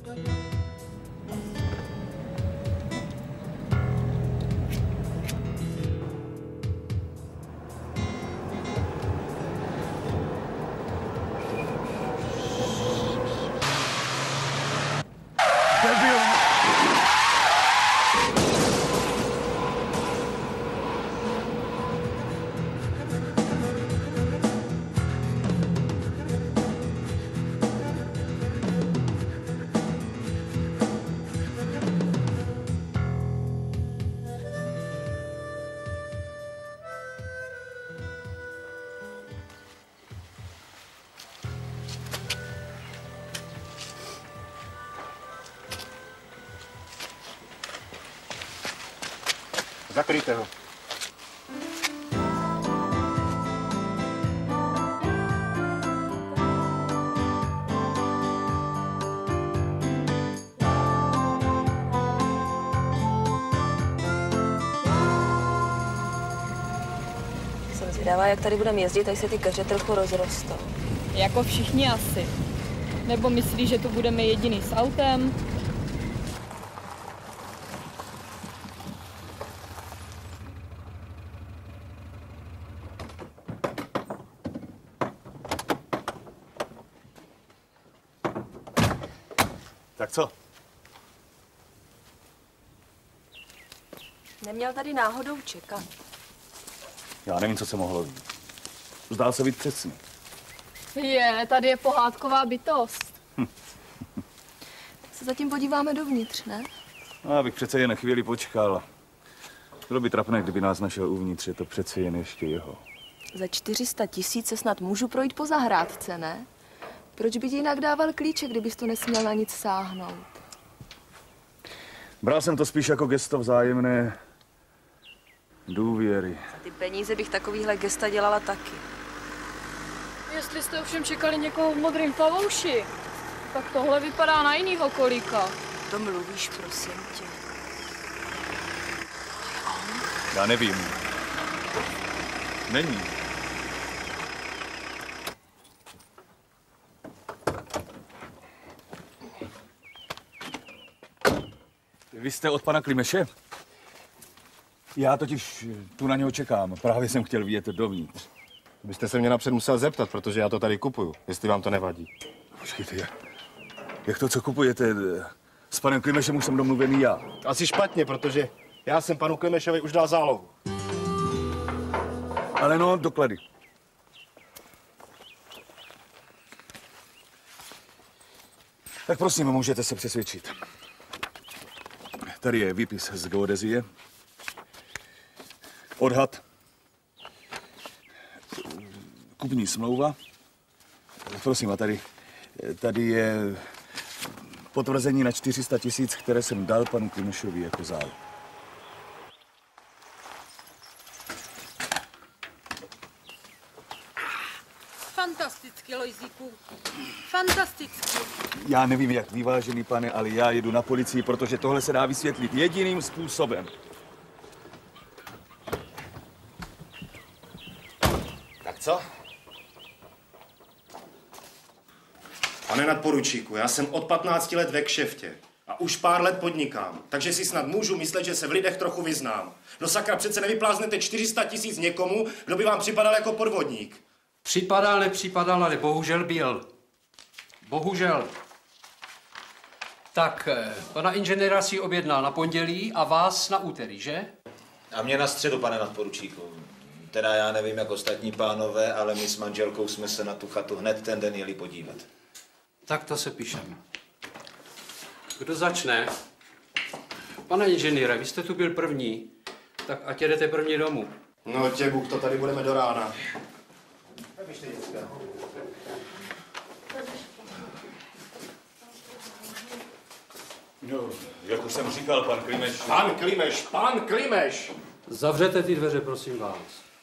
Zakryjte ho. Jsem zvědavá, jak tady budeme jezdit, až se ty keře trochu rozrostou. Jako všichni asi. Nebo myslíš, že tu budeme jediný s autem? Tak co? Neměl tady náhodou čekat. Já nevím, co se mohlo dít. Zdál se být přesný. Tady je pohádková bytost. Tak se zatím podíváme dovnitř, ne? No, já bych přece jen chvíli počkal. Bylo by trapné, kdyby nás našel uvnitř, je to přece jen ještě jeho. Za 400 000 se snad můžu projít po zahrádce, ne? Proč by ti jinak dával klíče, kdybys tu nesměl na nic sáhnout? Bral jsem to spíš jako gesto vzájemné důvěry. Za ty peníze bych takovýhle gesta dělala taky. Jestli jste ovšem čekali někoho v modrým pavouši, tak tohle vypadá na jinýho kolíka. To mluvíš, prosím tě. Já nevím. Není. Vy jste od pana Klimeše? Já totiž tu na něho čekám. Právě jsem chtěl vyjet dovnitř. Byste se mě napřed musel zeptat, protože já to tady kupuju, jestli vám to nevadí. Počkejte, jak to, co kupujete? S panem Klimešem už jsem domluvený já. Asi špatně, protože já jsem panu Klimešovi už dal zálohu. Ale no, doklady. Tak prosím, můžete se přesvědčit. Tady je výpis z geodezie. Odhad. Kupní smlouva. Prosím, a tady je potvrzení na 400 000, které jsem dal panu Klimešovi jako zálohu. Fantasticky, Lojzíku. Fantasticky. Já nevím, jak vy, vážený pane, ale já jedu na policii, protože tohle se dá vysvětlit jediným způsobem. Tak co? Pane nadporučíku, já jsem od 15 let ve kšeftě a už pár let podnikám, takže si snad můžu myslet, že se v lidech trochu vyznám. No sakra, přece nevypláznete 400 000 někomu, kdo by vám připadal jako podvodník. Připadal, nepřipadal, ale bohužel byl. Bohužel. Tak, pana inženýra si objednal na pondělí a vás na úterý, že? A mě na středu, pane nadporučíku. Teda já nevím, jak ostatní pánové, ale my s manželkou jsme se na tu chatu hned ten den jeli podívat. Tak to se píšeme. Kdo začne? Pane inženýre, vy jste tu byl první, tak ať jedete první domů. No tě Bůh, to tady budeme do rána. No, jak už jsem říkal, pan Klimeš... Pan Klimeš! Zavřete ty dveře, prosím vás.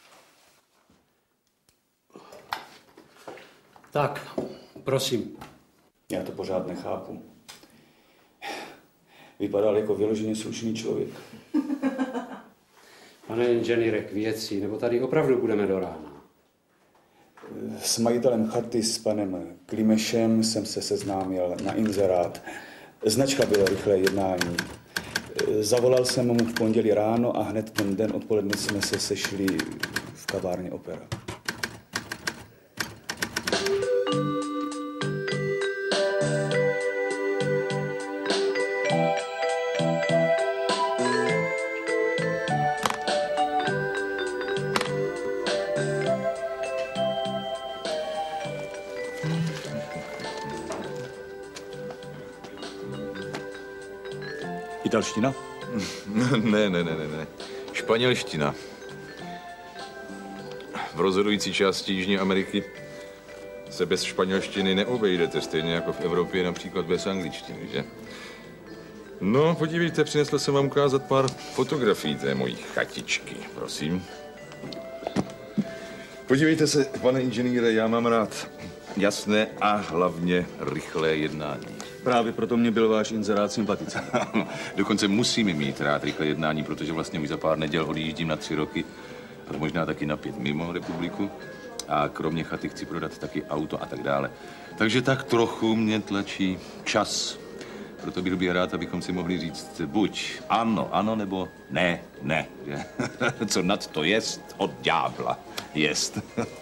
Tak, prosím. Já to pořád nechápu. Vypadal jako vyloženě slušný člověk. Pane inženýre, k věci, nebo tady opravdu budeme do rána? S majitelem chaty, s panem Klimešem, jsem se seznámil na inzerát. Značka byla rychlé jednání. Zavolal jsem mu v pondělí ráno a hned ten den odpoledne jsme se sešli v kavárně Opera. Italština? Ne. Španělština. V rozhodující části Jižní Ameriky se bez španělštiny neobejdete, stejně jako v Evropě například bez angličtiny, že? No, podívejte, přinesl jsem vám ukázat pár fotografií té mojí chatičky, prosím. Podívejte se, pane inženýre, já mám rád jasné a hlavně rychlé jednání. Právě proto mě byl váš inzerát sympatický. Dokonce musím mít rád rychlé jednání, protože vlastně už za pár neděl odjíždím na 3 roky, a možná taky na 5 mimo republiku. A kromě chaty chci prodat taky auto a tak dále. Takže tak trochu mě tlačí čas. Proto bych byl rád, abychom si mohli říct buď ano, nebo ne. Že? Co nad to jest, od ďábla jest.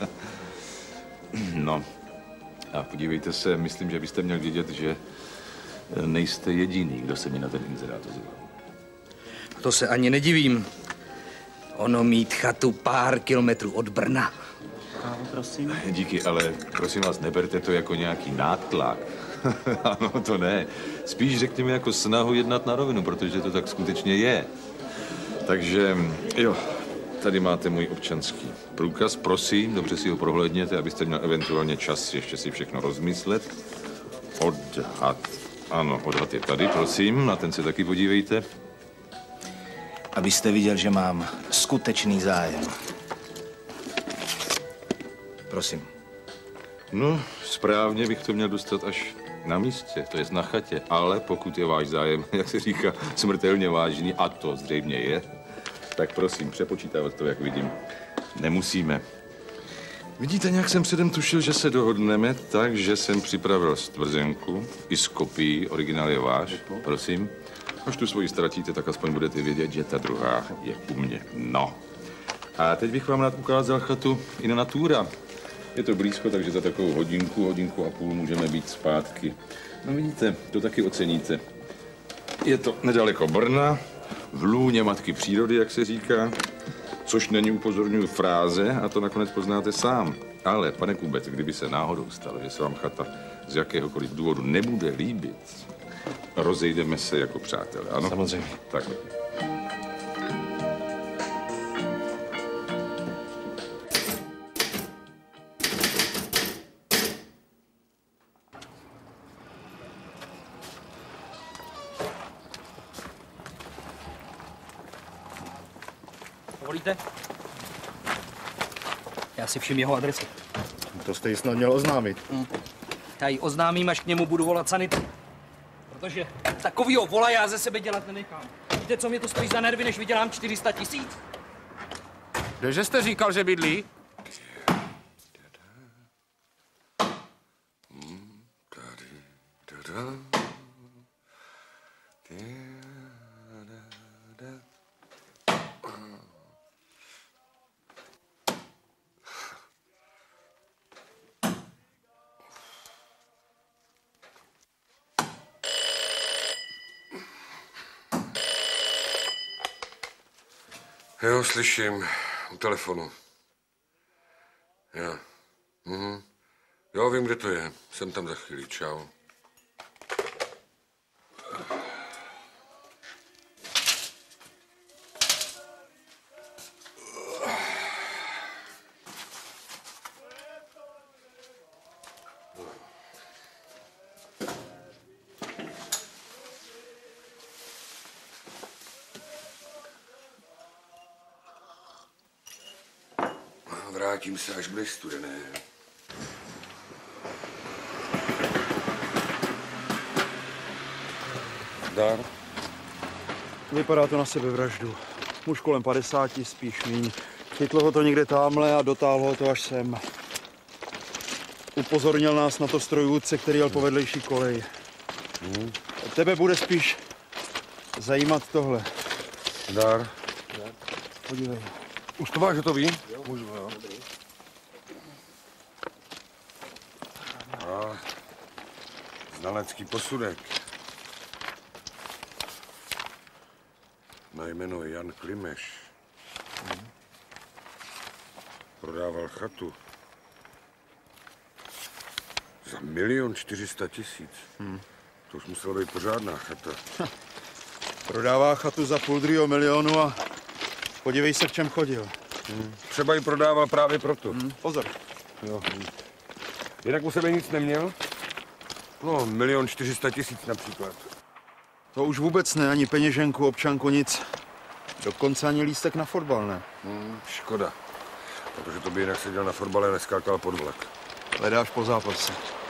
No. A podívejte se, myslím, že byste měl vědět, že nejste jediný, kdo se mi na ten inzerát ozval. To se ani nedivím. Ono mít chatu pár kilometrů od Brna. Prosím. Díky, ale prosím vás, neberte to jako nějaký nátlak. Ano, to ne. Spíš řekněme jako snahu jednat na rovinu, protože to tak skutečně je. Takže, jo, tady máte můj občanský průkaz, prosím, dobře si ho prohlédněte, abyste měl eventuálně čas ještě si všechno rozmyslet. Odhad. Ano, odhad je tady, prosím, na ten se taky podívejte. Abyste viděl, že mám skutečný zájem. Prosím. No, správně bych to měl dostat až na místě, to jest na chatě, ale pokud je váš zájem, jak se říká, smrtelně vážný, a to zřejmě je, tak prosím, přepočítávat to, jak vidím, nemusíme. Vidíte, nějak jsem předem tušil, že se dohodneme, takže jsem připravil stvrzenku i s kopií, originál je váš, prosím. Až tu svoji ztratíte, tak aspoň budete vědět, že ta druhá je u mě. No. A teď bych vám rád ukázal chatu in natura. Je to blízko, takže za takovou hodinku a půl můžeme být zpátky. No vidíte, to taky oceníte. Je to nedaleko Brna, v lůně matky přírody, jak se říká, což není, upozorňuji, fráze, a to nakonec poznáte sám. Ale, pane Kubec, kdyby se náhodou stalo, že se vám chata z jakéhokoliv důvodu nebude líbit, rozejdeme se jako přátelé, ano? Samozřejmě. Takhle. Povolíte? Já si všim jeho adresu. To jste ji snad měl oznámit. Já ji oznámím, až k němu budu volat sanitu. Protože takovýho vola já ze sebe dělat nenechám. Víte, co mě to stojí za nervy, než vydělám 400 000? Kdeže jste říkal, že bydlí? Jo, slyším. U telefonu. Jo. Jo, vím, kde to je. Jsem tam za chvíli. Čau. Vrátím se, až budeš studené. Dár? Vypadá to na sebevraždu. Muž kolem 50, spíš míň. Chytlo ho to někde támhle a dotáhlo ho to až sem. Upozornil nás na to strojvůdce, který jel po vedlejší koleji. Tebe bude spíš zajímat tohle. Dár. Podívej. Už to máš hotový? Můžu, jo. A znalecký posudek. Na jméno Jan Klimeš. Prodával chatu. Za 1 400 000. To už musela být pořádná chata. Prodává chatu za 500 000 a podívej se, v čem chodil. Třeba ji prodával právě proto. Pozor. Jo. Jinak u sebe nic neměl? No, 1 400 000 například. To už vůbec ne, ani peněženku, občanku, nic. Dokonce ani lístek na fotbal, ne? Škoda. Protože to by jinak seděl na fotbale a neskákal pod vlak. Hledáš po zápase.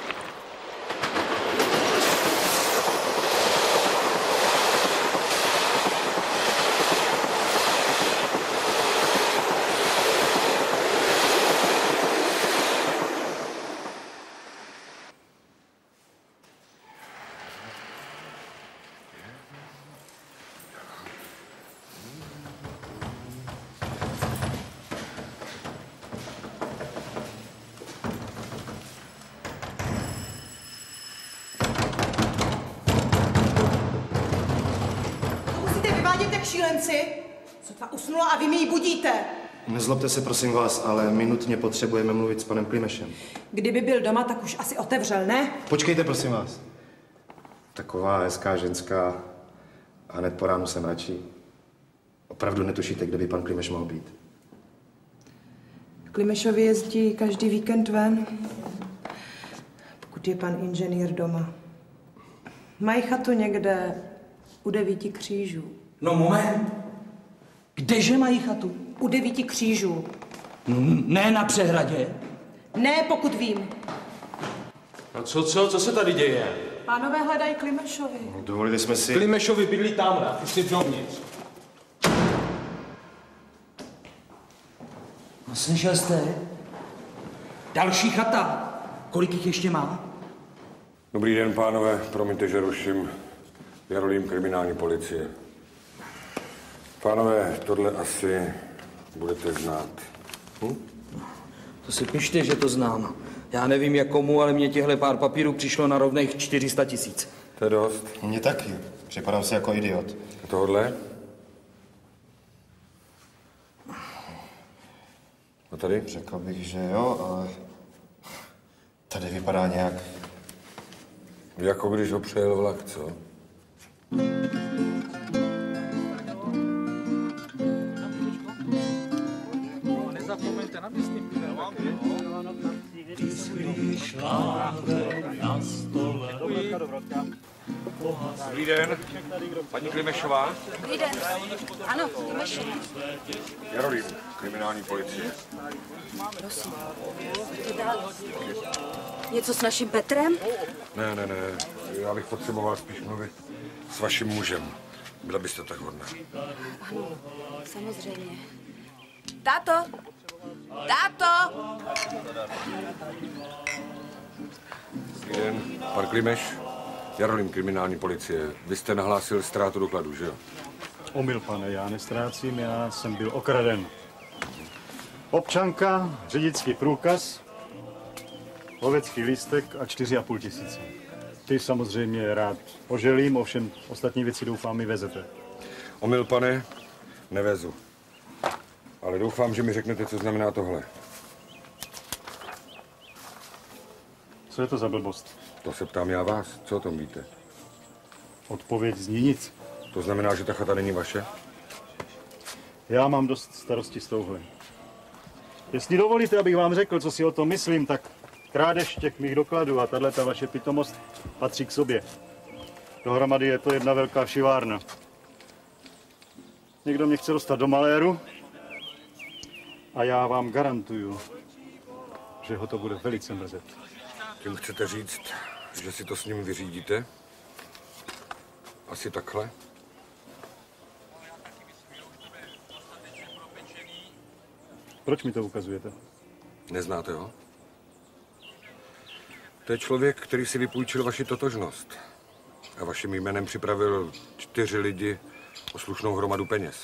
Šílenci, sotva usnula a vy mi ji budíte. Nezlobte se, prosím vás, ale my nutně potřebujeme mluvit s panem Klimešem. Kdyby byl doma, tak už asi otevřel, ne? Počkejte, prosím vás. Taková hezká ženská a hned po ránu se mračí. Opravdu netušíte, kde by pan Klimeš mohl být? Klimešovi jezdí každý víkend ven, pokud je pan inženýr doma. Mají chatu někde u 9 křížů. No moment. Kdeže mají chatu? U 9 křížů. Ne na přehradě? Ne, pokud vím. A co se tady děje? Pánové hledají Klimešovi. Dovolili jsme si... Klimešovi bydlí tamhle, ty jsi dovnitř. No, slyšel jste? Další chata. Kolik jich ještě má? Dobrý den, pánové. Promiňte, že ruším. Jarolím, kriminální policie. Pánové, tohle asi budete znát. To si pište, že to znám. Já nevím, jak komu, ale mně těhle pár papírů přišlo na rovných 400 000. To je dost. Mně taky. Připadám si jako idiot. A tohle? A tady? Řekl bych, že jo, ale tady vypadá nějak... Jako když ho přejel vlak, co? Nezapomeňte na místním Dobrý den, paní Klimešová. Dobrý den. Ano, Klimešová. Jarolím, kriminální policie. Prosím. To dál. Něco s naším Petrem? Ne. Já bych potřeboval spíš mluvit s vaším mužem. Byla byste tak hodná. Ano, samozřejmě. Táto! Táto! Dobrý den, pan Klimeš. Jarolím, kriminální policie. Vy jste nahlásil ztrátu dokladu, že jo? Omyl, pane, já nestrácím, já jsem byl okraden. Občanka, řidičský průkaz, lovecký lístek a 4 500. Ty samozřejmě rád oželím, ovšem ostatní věci doufám mi vezete. Omyl, pane, nevezu. Ale doufám, že mi řeknete, co znamená tohle. Co je to za blbost? To se ptám já vás. Co o tom víte? Odpověď zní nic. To znamená, že ta chata není vaše? Já mám dost starosti s touhle. Jestli dovolíte, abych vám řekl, co si o tom myslím, tak krádež těch mých dokladů a tato vaše pitomost patří k sobě. Dohromady je to jedna velká šivárna. Někdo mě chce dostat do maléru a já vám garantuju, že ho to bude velice mrzet. Tím chcete říct, že si to s ním vyřídíte? Asi takhle? Proč mi to ukazujete? Neznáte ho? To je člověk, který si vypůjčil vaši totožnost. A vaším jménem připravil 4 lidi o slušnou hromadu peněz.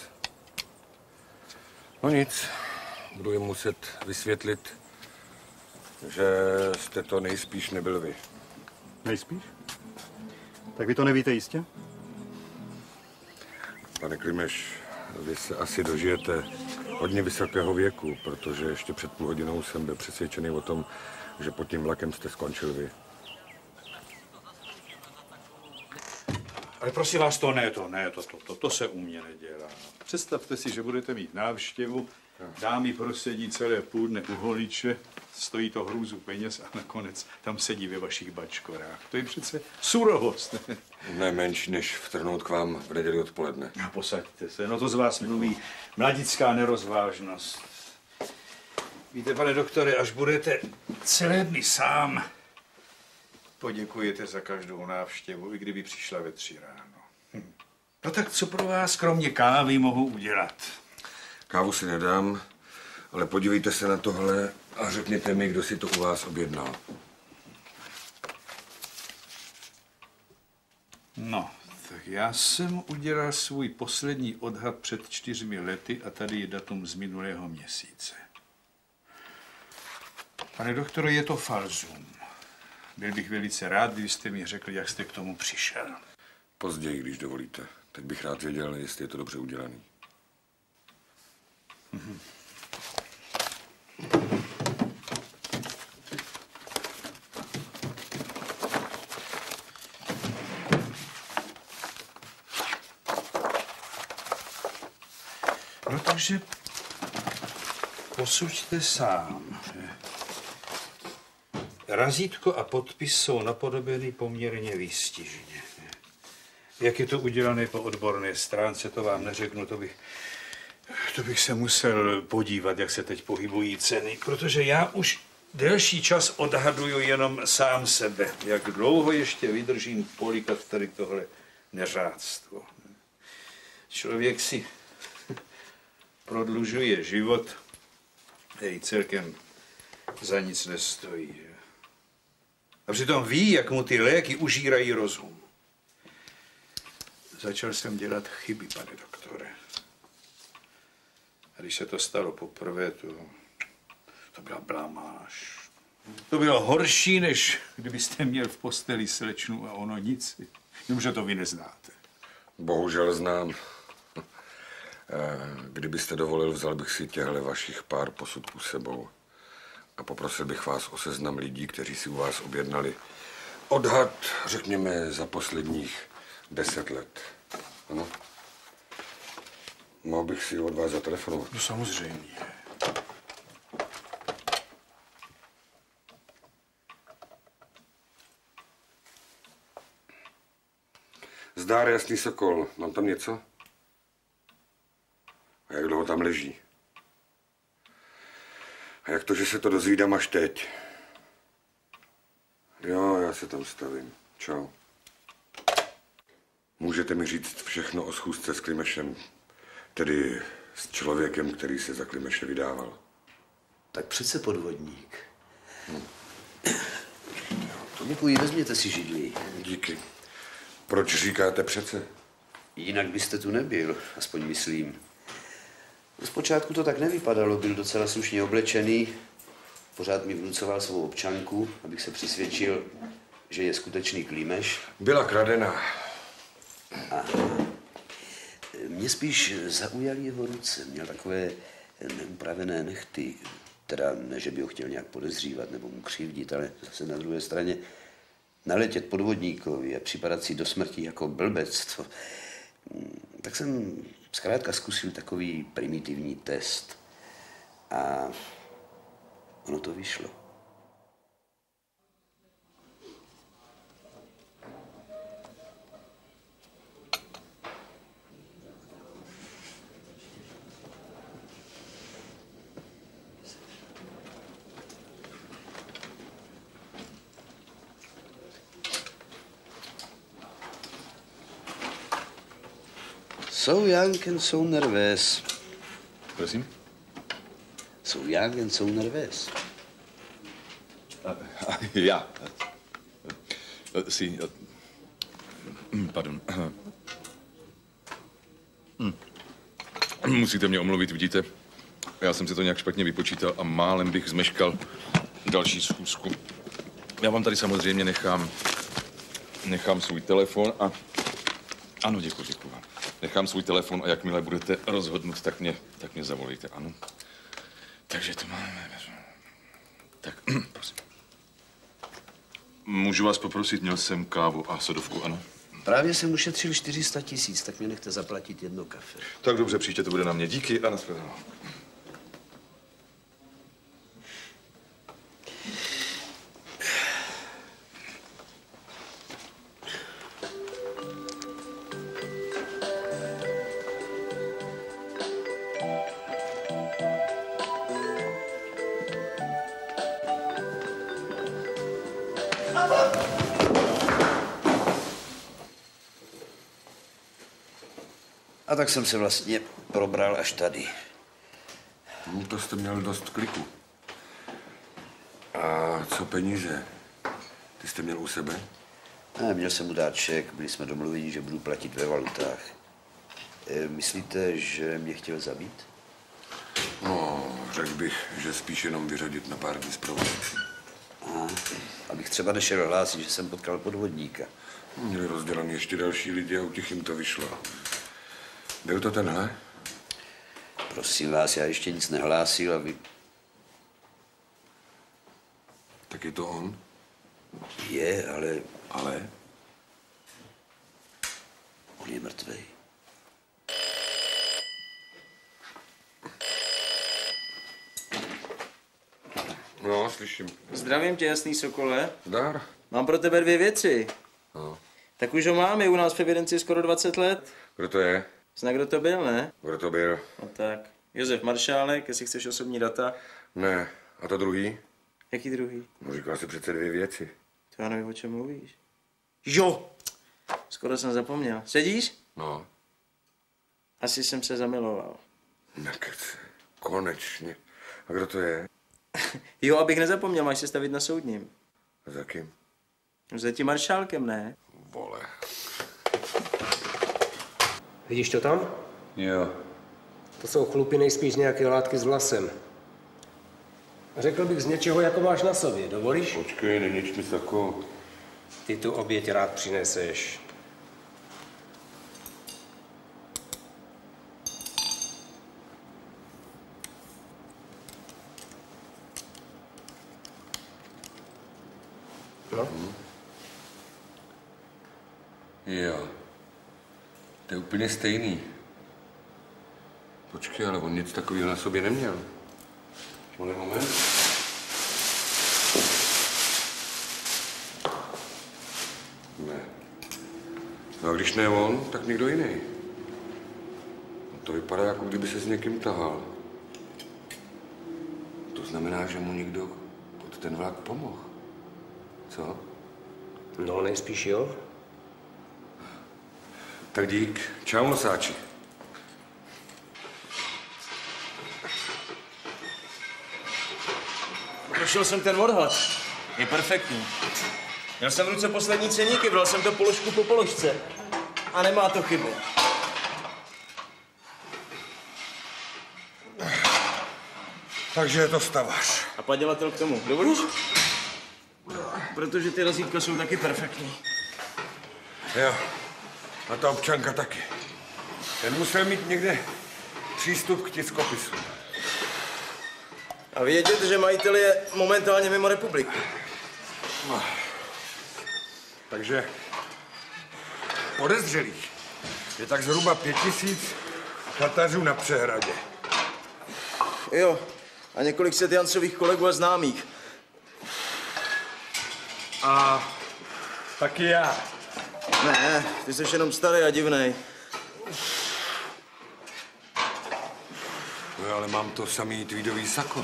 No nic, budu jim muset vysvětlit, že jste to nejspíš nebyl vy. Nejspíš? Tak vy to nevíte jistě? Pane Klimeš, vy se asi dožijete hodně vysokého věku, protože ještě před půl hodinou jsem byl přesvědčený o tom, že pod tím vlakem jste skončil vy. Ale prosím vás, to se u mě nedělá. Představte si, že budete mít návštěvu, dámy prosedí celé půl dne u holiče, stojí to hrůzu peněz a nakonec tam sedí ve vašich bačkorách. To je přece surovost. Ne menší, než vtrhnout k vám v neděli odpoledne. A posaďte se, no to z vás mluví mladická nerozvážnost. Víte, pane doktore, až budete celé dny sám, poděkujete za každou návštěvu, i kdyby přišla ve 3 ráno. No tak co pro vás kromě kávy mohu udělat? Kávu si nedám, ale podívejte se na tohle a řekněte mi, kdo si to u vás objednal. No, tak já jsem udělal svůj poslední odhad před 4 lety a tady je datum z minulého měsíce. Pane doktore, je to falzum. Byl bych velice rád, kdybyste mi řekl, jak jste k tomu přišel. Později, když dovolíte. Teď bych rád věděl, jestli je to dobře udělaný. No takže posuďte sám. Razítko a podpis jsou napodobeny poměrně výstižně. Jak je to udělané po odborné stránce, to vám neřeknu, to bych se musel podívat, jak se teď pohybují ceny, protože já už delší čas odhaduju jenom sám sebe. Jak dlouho ještě vydržím polikat tady tohle neřádstvo. Člověk si prodlužuje život, který celkem za nic nestojí. A přitom ví, jak mu ty léky užírají rozum. Začal jsem dělat chyby, pane doktore. A když se to stalo poprvé, to byla blamáž. To bylo horší, než kdybyste měl v posteli slečnu a ono nic. Jenomže to vy neznáte. Bohužel znám. Kdybyste dovolil, vzal bych si těhle vašich pár posudků sebou. A poprosil bych vás o seznam lidí, kteří si u vás objednali odhad, řekněme, za posledních 10 let. Ano? Mohl bych si od vás zatelefonovat? No samozřejmě. Zdár Jasný Sokol, mám tam něco? A jak dlouho tam leží? A jak to, že se to dozvídám až teď? Jo, já se tam stavím. Čau. Můžete mi říct všechno o schůzce s Klimešem, tedy s člověkem, který se za Klimeše vydával? Tak přece podvodník. Děkuji, vezměte si židli. Díky. Proč říkáte přece? Jinak byste tu nebyl, aspoň myslím. Zpočátku to tak nevypadalo, byl docela slušně oblečený, pořád mi vnucoval svou občanku, abych se přisvědčil, že je skutečný Klimeš. Byla kradená. Mě spíš zaujaly jeho ruce, měl takové neupravené nehty, teda ne, že by ho chtěl nějak podezřívat nebo mu křivdit, ale zase na druhé straně naletět podvodníkovi a připadat si do smrti jako blbec, tak jsem zkrátka zkusil takový primitivní test a ono to vyšlo. So young and so nervous. Prosím? So young and so nervous. Já. Pardon. Musíte mě omluvit, vidíte? Já jsem si to nějak špatně vypočítal a málem bych zmeškal další schůzku. Já vám tady samozřejmě nechám svůj telefon a... Ano, děkuji vám. Nechám svůj telefon a jakmile budete rozhodnout, tak mě zavolejte, ano? Takže to máme. Tak, prosím. Můžu vás poprosit, měl jsem kávu a sodovku, ano? Právě jsem ušetřil 400 000, tak mě nechte zaplatit 1 kafe. Tak dobře, příště to bude na mě. Díky a nashledanou. A tak jsem se vlastně probral až tady. To jste měl dost kliku. A co peníze? Ty jste měl u sebe? Ne, měl jsem mu dát ček, byli jsme domluveni, že budu platit ve valutách. Myslíte, že mě chtěl zabít? No, řekl bych, že spíš jenom vyřadit na pár dní z provozu. Abych třeba nešel hlásit, že jsem potkal podvodníka. Měli rozdělaný ještě další lidi a u těch jim to vyšlo. Byl to tenhle? Prosím vás, já ještě nic nehlásil a vy... Tak je to on? Je, ale... Ale? On je mrtvej. No, slyším. Zdravím tě, jasný sokole. Zdar. Mám pro tebe 2 věci. No. Tak už ho mám, je u nás v evidenci skoro 20 let. Kdo to je? Zná, kdo to byl, ne? Kdo to byl? No tak. Josef Maršálek, jestli chceš osobní data. Ne. A to druhý? Jaký druhý? No, říkal jsi přece 2 věci. To já nevím, o čem mluvíš. Jo! Skoro jsem zapomněl. Sedíš? No. Asi jsem se zamiloval. Nekece. Konečně. A kdo to je? Jo, abych nezapomněl, máš se stavit na soudním. A za kým? Za tím Maršálkem, ne? Vole. Vidíš to tam? Jo. To jsou chlupy nejspíš nějaké látky s vlasem. Řekl bych z něčeho, jako máš na sobě. Dovolíš? Počkej, není mi tako. Ty tu oběť rád přineseš. No? Jo. To je úplně stejný. Počkej, ale on nic takového na sobě neměl. Moment. Ne. No a když ne on, tak někdo jiný. No to vypadá, jako kdyby se s někým tahal. To znamená, že mu někdo pod ten vlak pomohl. Co? No, nejspíš jo. Tak dík. Čau, nosáči. Prošel jsem ten odhad. Je perfektní. Měl jsem v ruce poslední ceníky, bral jsem to položku po položce. A nemá to chybu. Takže je to stavař. A padělatel k tomu. Dovolíš? Protože ty razítka jsou taky perfektní. Jo. A ta občanka taky. Ten musel mít někde přístup k tiskopisu. A vědět, že majitel je momentálně mimo republiku. No. Takže podezřelých je tak zhruba 5000 Tatařů na přehradě. Jo. A několik set Jancových kolegů a známých. A taky já. Ne, ty jsi jenom starý a divnej. No ale mám to samý tweedový sako.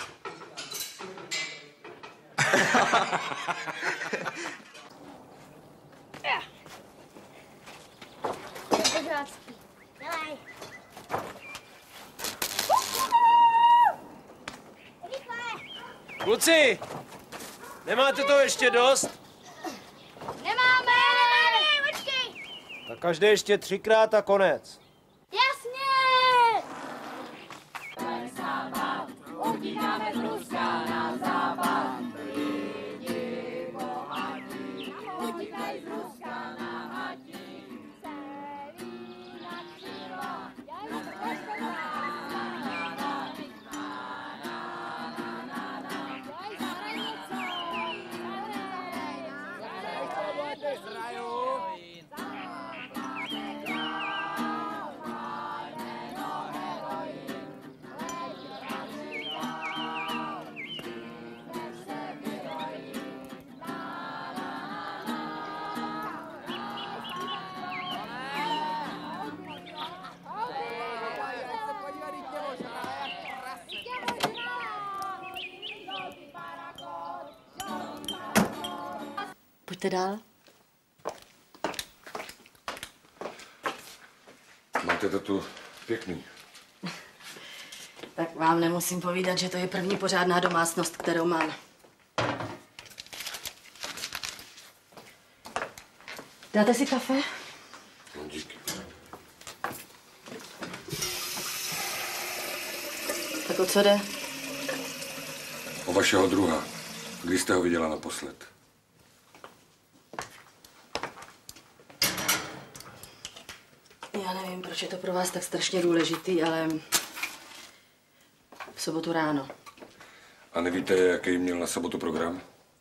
Kluci, nemáte to ještě dost? Nemáme! Počkej! Tak každé ještě 3krát a konec. Jasně! Utíkáme z Ruska na západ. Lidi bohatí, utíkají z Ruska na hatí. Celý na křiva, Pojďte dál. Máte to tu pěkný. Tak vám nemusím povídat, že to je první pořádná domácnost, kterou mám. Dáte si kafe? No, díky. Tak o co jde? O vašeho druha. Kdy jste ho viděla naposled? Já nevím, proč je to pro vás tak strašně důležitý, ale v sobotu ráno. A nevíte, jaký měl na sobotu program?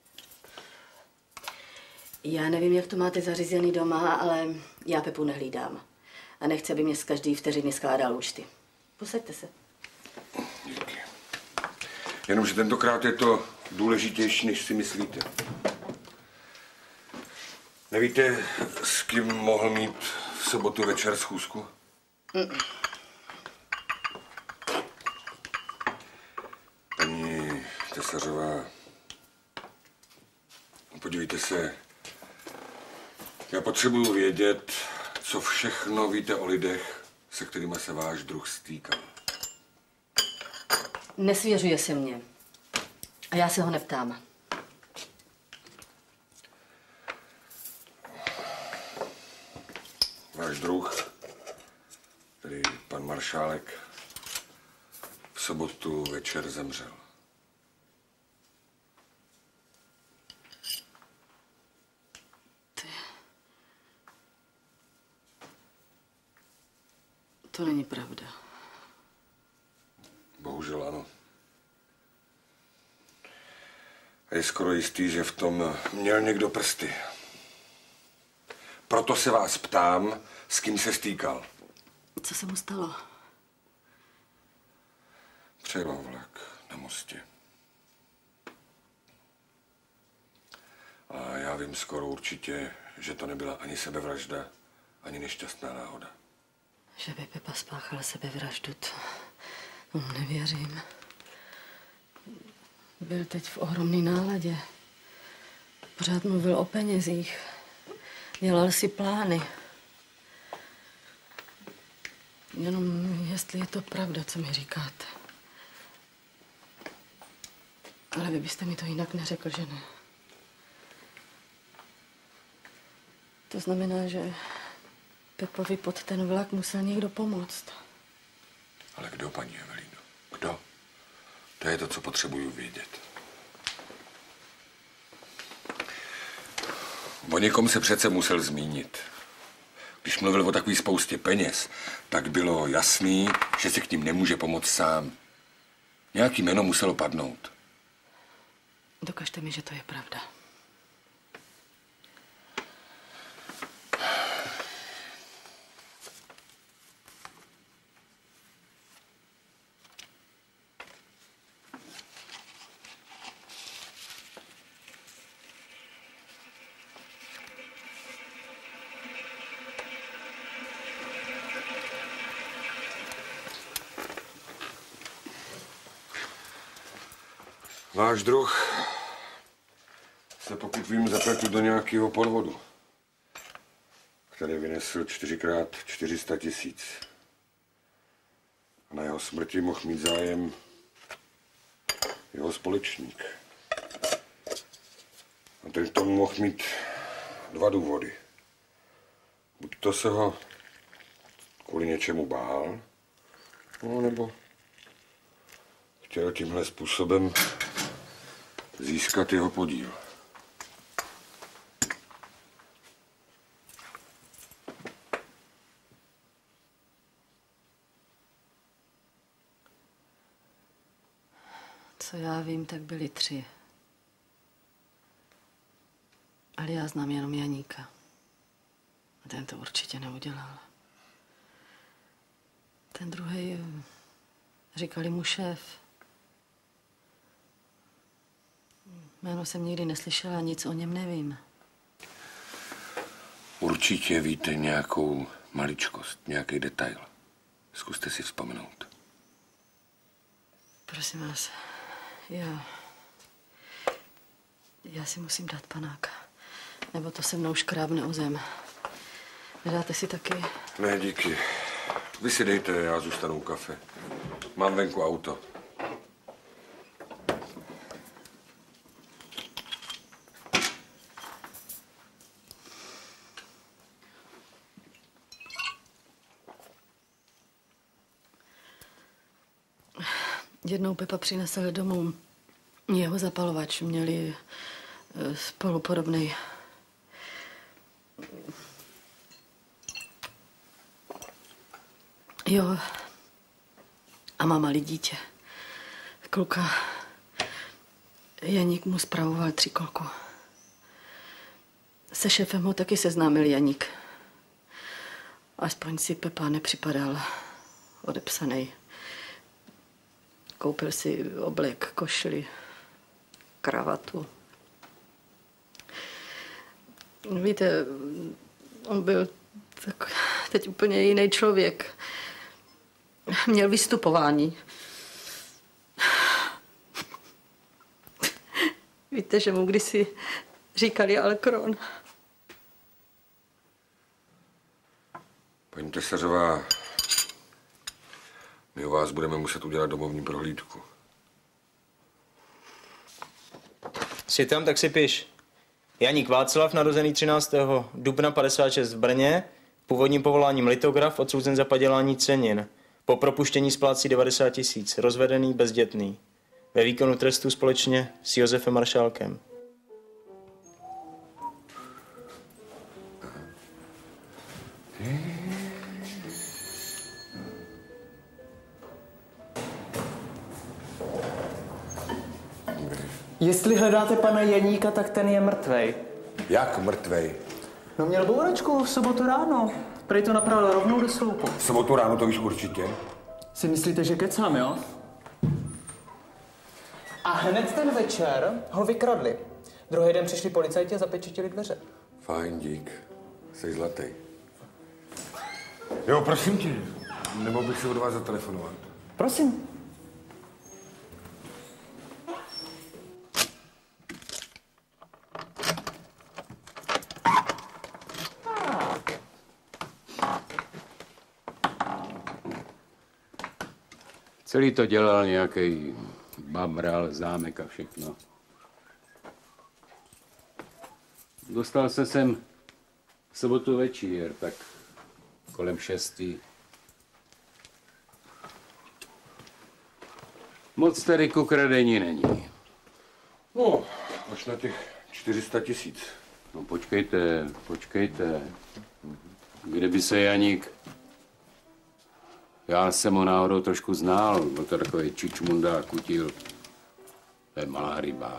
Já nevím, jak to máte zařízený doma, ale já Pepu nehlídám. A nechci, aby mě z každý vteřiny skládal účty. Posaďte se. Díky. Jenomže tentokrát je to důležitější, než si myslíte. Nevíte, s kým mohl mít v sobotu večer schůzku? Paní Tesařová, podívejte se, já potřebuju vědět, co všechno víte o lidech, se kterými se váš druh stýkal. Nesvěřuje se mně. A já se ho neptám. Váš druh, tedy pan Maršálek, v sobotu večer zemřel. To není pravda. Bohužel ano. A je skoro jistý, že v tom měl někdo prsty. Proto se vás ptám, s kým se stýkal. Co se mu stalo? Přejel vlak na mostě. A já vím skoro určitě, že to nebyla ani sebevražda, ani nešťastná náhoda. Že by Pepa spáchala sebevraždu, to nevěřím. Byl teď v ohromné náladě. Pořád mluvil o penězích. Dělal si plány. Jenom jestli je to pravda, co mi říkáte. Ale vy byste mi to jinak neřekl, že ne? To znamená, že Pepovi pod ten vlak musel někdo pomoct. Ale kdo, paní Evelino? Kdo? To je to, co potřebuju vědět. O někom se přece musel zmínit. Když mluvil o takové spoustě peněz, tak bylo jasný, že si k tím nemůže pomoct sám. Nějaký jméno muselo padnout. Dokažte mi, že to je pravda. Váš druh se, pokud vím, zapletl do nějakého podvodu, který vynesl 4x 400 000. A na jeho smrti mohl mít zájem jeho společník. A ten k tomu mohl mít dva důvody. Buď to se ho kvůli něčemu bál, no, nebo chtěl tímhle způsobem získat jeho podíl. Co já vím, tak byli 3. Ale já znám jenom Janíka. A ten to určitě neudělal. Ten druhý, říkali mu šéf. Jméno jsem nikdy neslyšela, nic o něm nevím. Určitě víte nějakou maličkost, nějaký detail. Zkuste si vzpomenout. Prosím vás, já si musím dát panáka. Nebo to se mnou škrábne o zem. Nedáte si taky? Ne, díky. Vy si dejte, já zůstanu u kafe. Mám venku auto. Jednou Pepa přinesl domů jeho zapalovač. Měli spolu podobnej. Jo. A má malý dítě. Kluka. Janík mu spravoval trikolku. Se šéfem ho taky seznámil Janík. Aspoň si Pepa nepřipadal odepsanej. Koupil si oblek, košili, kravatu. Víte, on byl tak teď úplně jiný člověk. Měl vystupování. Víte, že mu kdysi říkali Alkron. Paní Tesařová, my u vás budeme muset udělat domovní prohlídku. Jsi tam, tak si piš. Janík Václav, narozený 13. dubna 56 v Brně, původním povoláním litograf, odsouzen za padělání cenin. Po propuštění splácí 90 000, rozvedený, bezdětný. Ve výkonu trestu společně s Josefem Maršálkem. Jestli hledáte pana Janíka, tak ten je mrtvej. Jak mrtvej? No měl bouračku v sobotu ráno. Prej to napravil rovnou do sloupu. V sobotu ráno to víš určitě? Si myslíte, že kecám, jo? A hned ten večer ho vykradli. Druhý den přišli policajti a zapečetili dveře. Fajn, dík. Jsi zlatý. Jo, prosím tě. Nemohl bych si od vás zatelefonovat. Prosím. Celý to dělal nějaký babral, zámek a všechno. Dostal se sem v sobotu večer, tak kolem 6. Moc tady ku kradení není. No, až na těch 400 000. No počkejte. Kde by se Janík... Já jsem ho náhodou trošku znal, byl to takový čičmunda, kutil. To je malá ryba.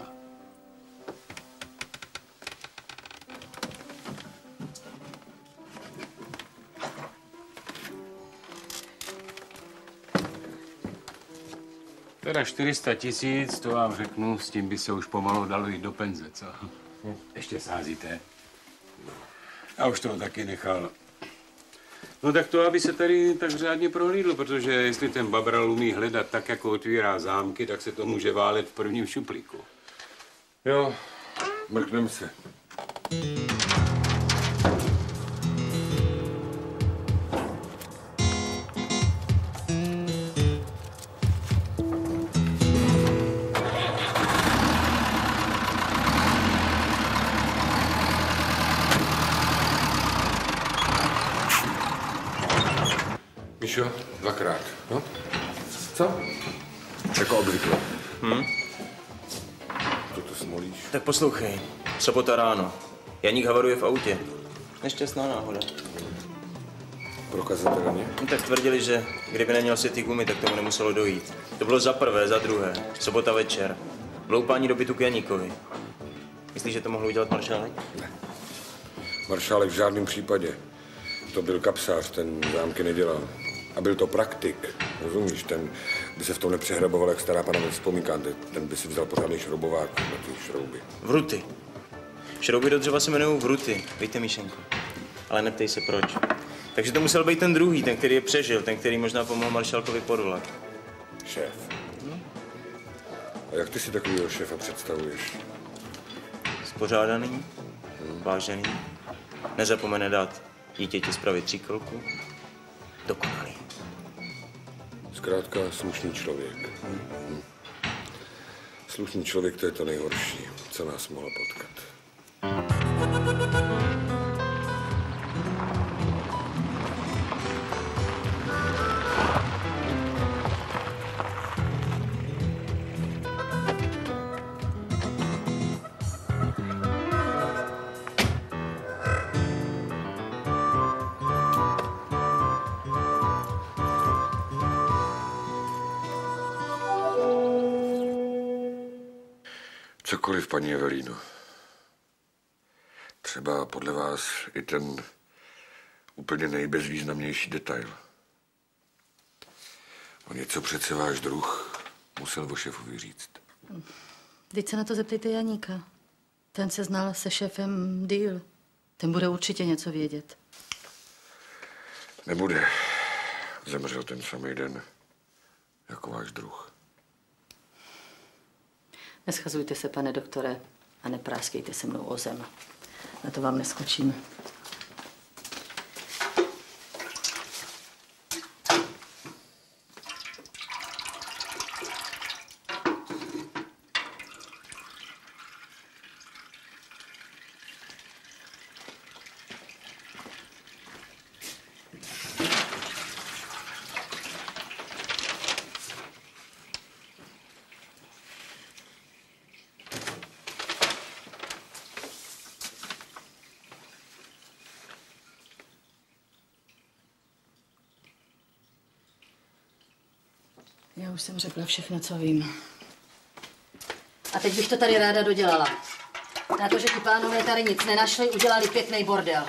Teda 400 000, to vám řeknu, s tím by se už pomalu dalo jít do penze, co? Ještě sázíte? Já už toho taky nechal. No tak to, aby se tady tak řádně prohlídlo, protože jestli ten babral umí hledat tak, jako otvírá zámky, tak se to může válet v prvním šuplíku. Jo, mrknem se. Míšo, 2krát, no? Co? Jako obvykle. Co to smolíš? Tak poslouchej. Sobota ráno. Janík havaruje v autě. Nešťastná náhoda. Prokazatelně? No, tak tvrdili, že kdyby neměl si ty gumy, tak tomu nemuselo dojít. To bylo za prvé, za druhé. Sobota večer. Vloupání do bytu k Janíkovi. Myslíš, že to mohl udělat maršálek? Ne. Maršálek v žádném případě. To byl kapsář, ten zámky nedělal. A byl to praktik, rozumíš? Ten by se v tom nepřehraboval, jak stará pana vzpomínka. Ten by si vzal pořádný šroubovák na ty šrouby. Vruty. Šrouby do dřeva se jmenují vruty. Víte, Míšenko. Ale neptej se proč. Takže to musel být ten druhý, ten, který je přežil, ten, který možná pomohl maršálkovi podolat. Šéf. A jak ty si takovýho šéfa představuješ? Spořádaný, vážený, nezapomene dát dítěti spravit příkolku. Dokonalý. Zkrátka slušný člověk. Slušný člověk, to je to nejhorší, co nás mohlo potkat. Cokoliv, paní Evelíno. Třeba podle vás i ten úplně nejbezvýznamnější detail. O něco přece váš druh musel o šéfovi říct. Teď se na to zeptejte Janíka. Ten se znal se šéfem díl. Ten bude určitě něco vědět. Nebude. Zemřel ten samý den jako váš druh. Neschazujte se, pane doktore, a nepráskejte se mnou o zem. Na to vám neskočíme. Já už jsem řekla všechno, co vím. A teď bych to tady ráda dodělala. Na to, že ti pánové tady nic nenašli, udělali pěkný bordel.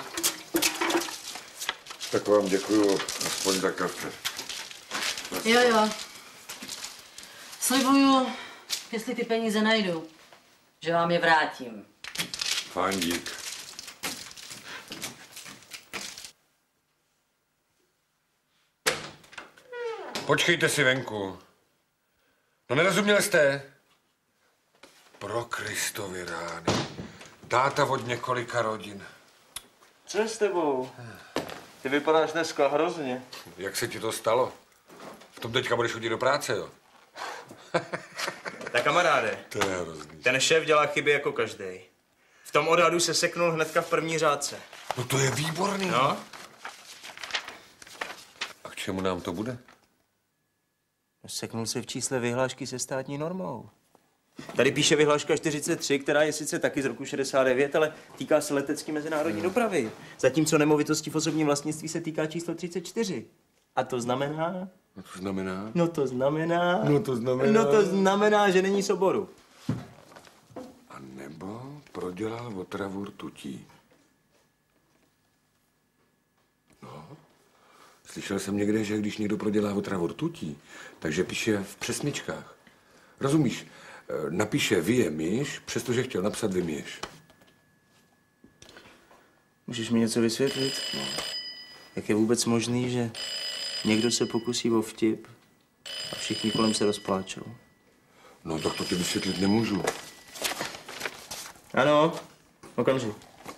Tak vám děkuju aspoň za kafe. Jo. Slibuju, jestli ty peníze najdu, že vám je vrátím. Fajn, dík. Počkejte si venku. No nerozuměl jste? Pro Kristovy rány. Táta od několika rodin. Co je s tebou? Ty vypadáš dneska hrozně. Jak se ti to stalo? V tom teďka budeš chodit do práce, jo? Tak kamaráde, To je hrozný. ten šéf dělá chyby jako každý. V tom odhadu se seknul hnedka v první řádce. No to je výborný. No? A k čemu nám to bude? Seknul se v čísle vyhlášky se státní normou. Tady píše vyhláška 43, která je sice taky z roku 69, ale týká se letecké mezinárodní dopravy. Zatímco nemovitosti v osobním vlastnictví se týká číslo 34. A to znamená? No to znamená? No to znamená... No to znamená? No to znamená, že není z oboru. A nebo prodělal otravu rtutí. No, slyšel jsem někde, že když někdo prodělá otravu rtutí, takže píše v přesmičkách. Rozumíš? Napíše vyjemiš, přestože chtěl napsat vyměš. Můžeš mi něco vysvětlit? No. Jak je vůbec možný, že někdo se pokusí o vtip a všichni kolem se rozpláčou? No, tak to ti vysvětlit nemůžu. Ano, okamžik.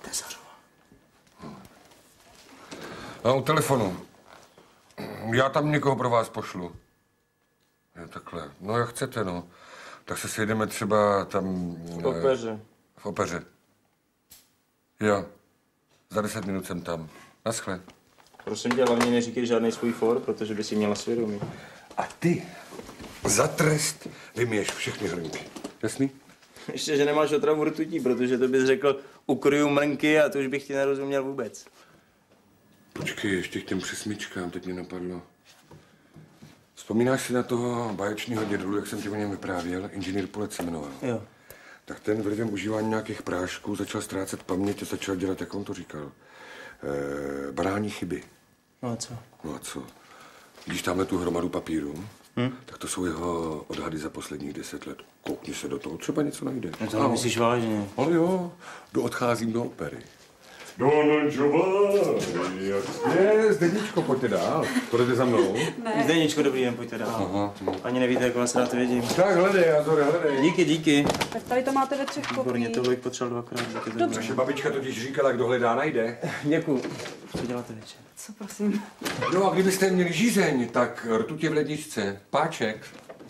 A u telefonu. Já tam někoho pro vás pošlu. Jo, takhle. No, jak chcete, no. Tak se sejdeme třeba tam... V Opeře. V Opeře. Jo. Za 10 minut jsem tam. Naschle. Prosím tě, hlavně neříkej žádný svůj for, protože by si měla svědomí. A ty za trest vymiješ všechny hrnky. Jasný? Ještě, že nemáš otravu rtutí, protože to bys řekl ukryju mrnky a to už bych ti nerozuměl vůbec. Počkej, ještě k těm přesmičkám, teď mě napadlo. Vzpomínáš si na toho báječného dědulu, jak jsem ti o něm vyprávěl? Inženýr Pulec se jmenoval. Jo. Tak ten vlivem užívání nějakých prášků začal ztrácet paměť a začal dělat, jak on to říkal, banální chyby. No a co? No a co? Když tamhle tu hromadu papíru, tak to jsou jeho odhady za posledních 10 let. Koukni se do toho, třeba něco najde. No to nemyslíš vážně. Ale jo, odcházím do opery. Don Giovanni, Zdeníčko, pojďte dál. To jdete za mnou? Ne. Zdeníčko, dobrý den, pojďte dál. Aha. Ani nevíte, jak vás rád vidím. Tak, hledej, Azore, hledej. Díky, díky. Tak tady to máte ve 3 kopiích. Výborně, tohle bych potřeboval 2krát. Dobře. Naše babička totiž říkala, kdo hledá, najde. Děkuju. Co děláte večer? Co prosím? No a kdybyste měli žízeň, tak rtutě v ledničce. Páček.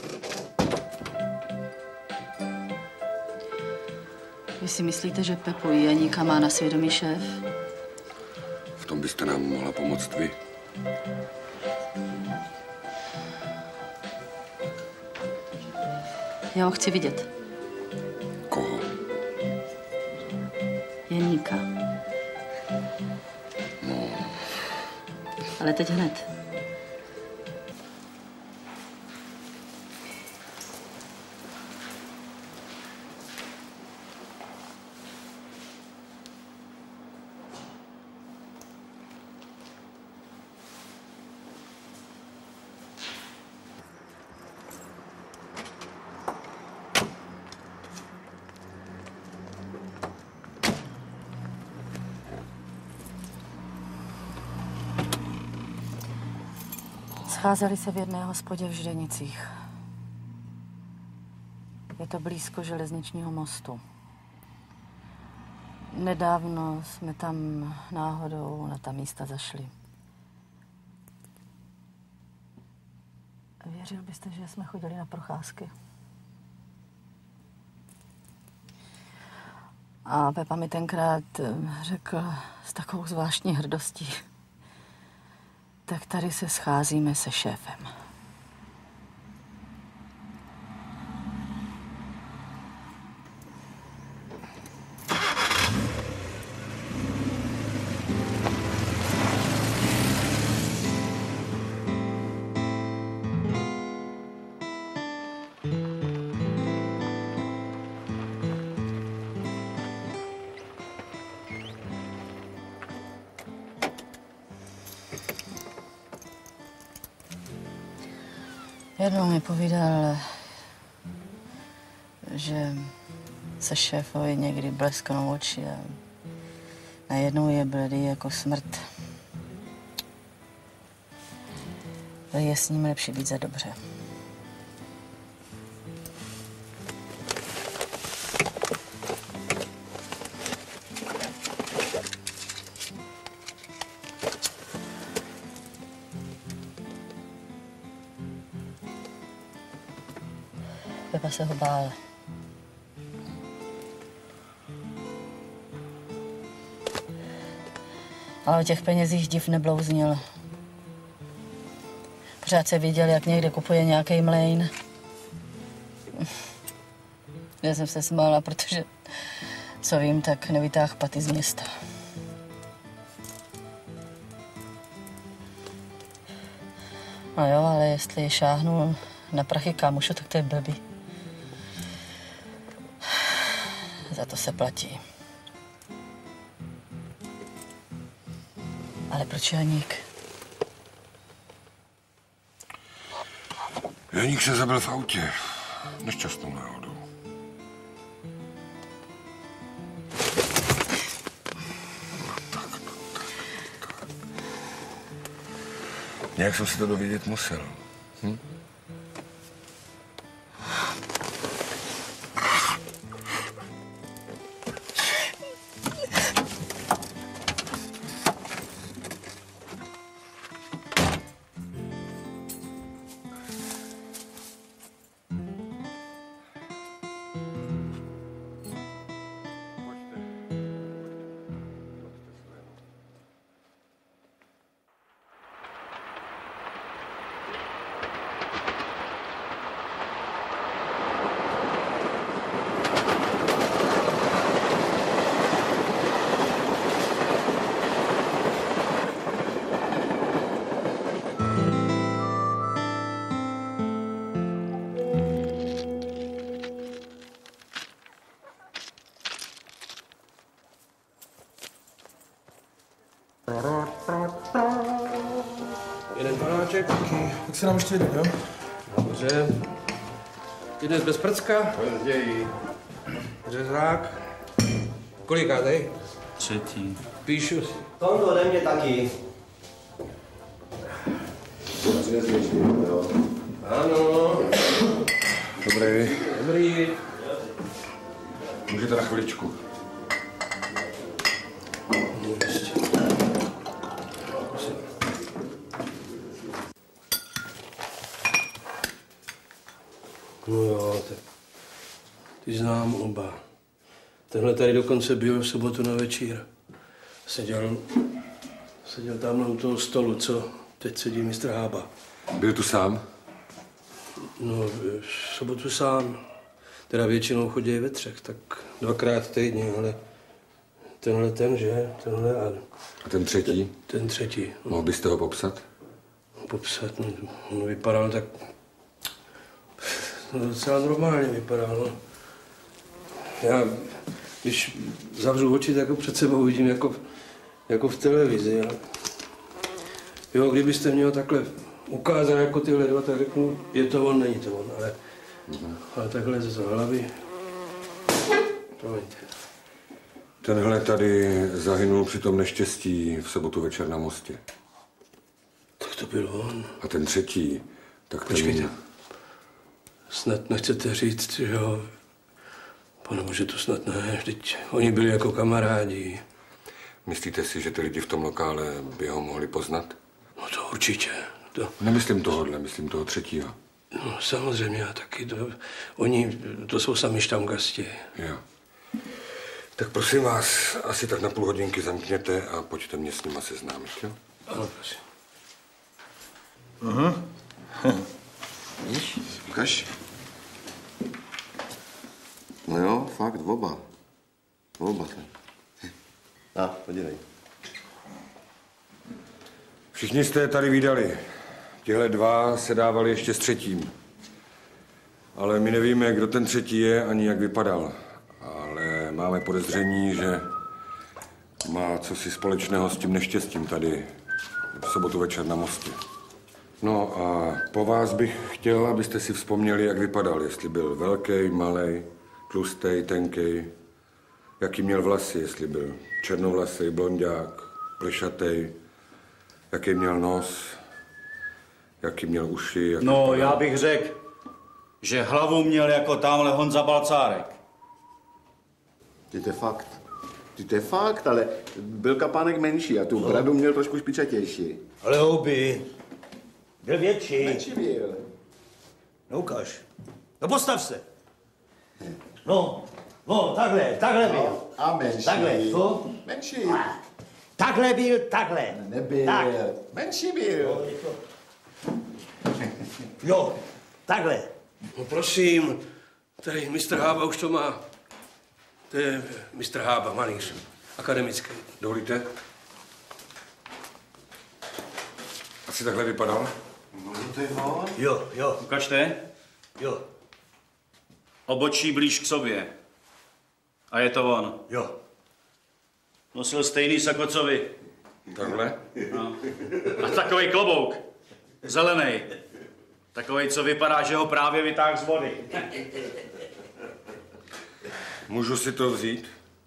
Vy si myslíte, že Pepu Janíka má na svědomí šéf? V tom byste nám mohla pomoct vy. Já ho chci vidět. Koho? Janíka. No. Ale teď hned. Scházeli se v jedné hospodě v Ždenicích. Je to blízko železničního mostu. Nedávno jsme tam náhodou na ta místa zašli. Věřil byste, že jsme chodili na procházky? A Pepa mi tenkrát řekl s takovou zvláštní hrdostí: tak tady se scházíme se šéfem. Jednou mi povídal, že se šéfovi někdy blesknou oči a najednou je bledý jako smrt. Je s ním lepší být za dobře. Pepa se ho bál. Ale o těch penězích div neblouznil. Pořád se viděl, jak někde kupuje nějaký mlejn. Já jsem se smála, protože, co vím, tak nevytáhl paty z města. No jo, ale jestli šáhnul na prachy kámošu, tak to je blbý. Za to se platí. Ale proč Janík? Janík se zabil v autě. Nešťastnou náhodou. Nějak jsem se to dovědět musel. Jeden panáček. Tak se nám ještě jeden, jo? Dobře. Ty dnes bez prcka? Později. Řezák. Kolikátej? Třetí. Píšu si. Tohle ode mě taky. Ano. Dobrý. Dobrý. Můžete na chviličku. No jo, tak ty znám oba. Tenhle tady dokonce byl v sobotu na večír. Seděl tamhle u toho stolu, co teď sedí mistr Hába. Byl tu sám? No, v sobotu sám. Teda většinou chodí ve třech, tak 2krát týdně, ale tenhle ten, že? Tenhle A ten třetí? Ten třetí. No. Mohl byste ho popsat? Popsat? No, on vypadal tak... No, docela normálně vypadal, no. Já, když zavřu oči, tak ho před sebou vidím jako v televizi. Jo, kdybyste mě ho takhle ukázal jako tyhle dva, tak řeknu, je to on, není to on, ale takhle z hlavy. Promiňte. Tenhle tady zahynul při tom neštěstí v sobotu večer na mostě. Tak to byl on. A ten třetí, tak ten... Počkejte. Snad nechcete říct, že ho... Pane bože, to snad ne, vždyť oni byli jako kamarádi. Myslíte si, že ty lidi v tom lokále by ho mohli poznat? No to určitě. To... Nemyslím tohohle, myslím toho třetího. No samozřejmě, já taky. Oni, to jsou sami štamgasti. Jo. Tak prosím vás, asi tak na půl hodinky zamkněte a pojďte mě s nima seznámit, jo? Ano, prosím. Aha. Víš? Ukaž. No jo, fakt, oba. Oba to. A, podívej. Všichni jste je tady vídali. Tihle dva se dávali ještě s třetím. Ale my nevíme, kdo ten třetí je, ani jak vypadal. Ale máme podezření, že má cosi společného s tím neštěstím tady v sobotu večer na mostě. No a po vás bych chtěl, abyste si vzpomněli, jak vypadal. Jestli byl velký, malý, tlustý, tenký. Jaký měl vlasy, jestli byl černovlasý, blonďák, plešatý. Jaký měl nos, jaký měl uši. No, vypadal. Já bych řekl, že hlavu měl jako tamhle Honza Balcárek. Ty to je fakt, ale byl kapánek menší a tu bradu měl trošku špičatější. Ale houby, byl větší. Menší byl. No ukaž. No postav se. No, takhle byl. A menší. Takhle, co? Menší. Takhle byl, takhle. Nebyl. Tak. Menší byl. Jo, takhle. No prosím, tady mistr Hába už to má. To je mistr Hába, malíř, akademický. Dovolíte? Asi takhle vypadal? No, to je on. Jo. Ukažte. Jo. Obočí blíž k sobě. A je to on. Jo. Nosil stejný sako, co vy. Takhle? No. A takovej klobouk. Zelený. Takovej, co vypadá, že ho právě vytáhl z vody. Můžu si to vzít?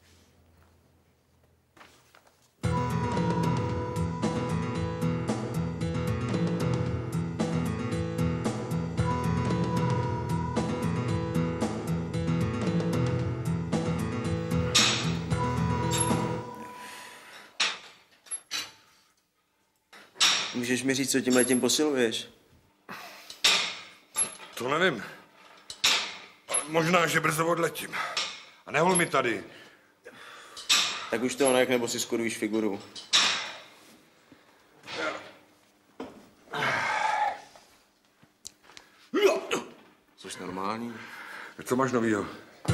Můžeš mi říct, co tím letím posiluješ? To nevím. Možná, že brzo odletím. A nehol mi tady. Tak už to nech, nebo si skoduješ figuru. Což normální. Co máš novýho?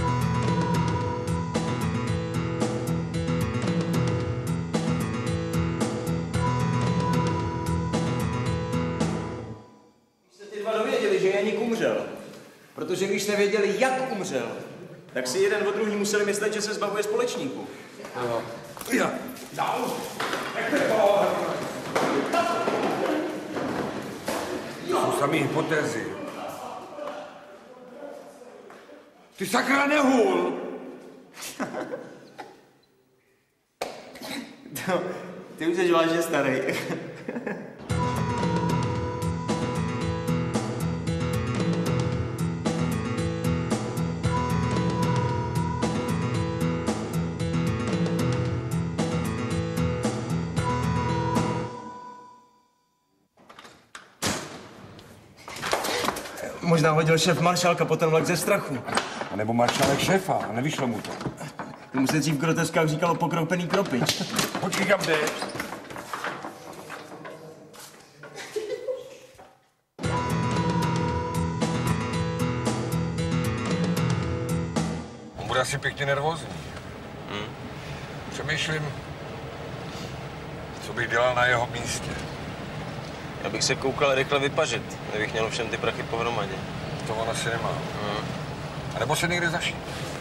Ty dva dověděli, že Janík umřel. Protože když nevěděli, jak umřel, tak si jeden od druhý museli myslet, že se zbavuje společníků. No. Ja. samý hypotézy. Ty sakra nehůl! Ty už jsi vážně starý. Možná hodil šéf maršálka po ten vlak ze strachu. A nebo maršálek šéfa, a nevyšlo mu to. Tomu se dřív v groteskách říkalo pokroupený kropič. Počkej, kam jdeš? On bude asi pěkně nervózní. Přemýšlím, co bych dělal na jeho místě. Já bych se koukal rychle vypažit, kdybych měl všem ty prachy pohromadě. To on asi nemá. A nebo se někde zašít.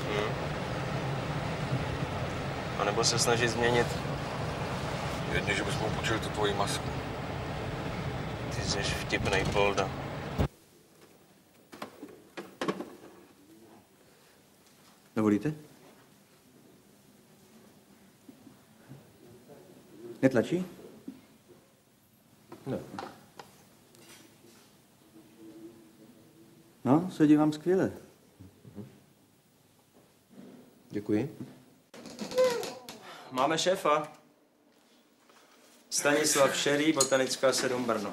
A nebo se snažit změnit. Jedně, že bys mu půjčil tu tvoji masku. Ty jsi vtipnej, Polda. Dovolíte? Netlačí? Ne. No, se dívám skvěle. Děkuji. Máme šéfa. Stanislav Šerý, Botanická 7 Brno.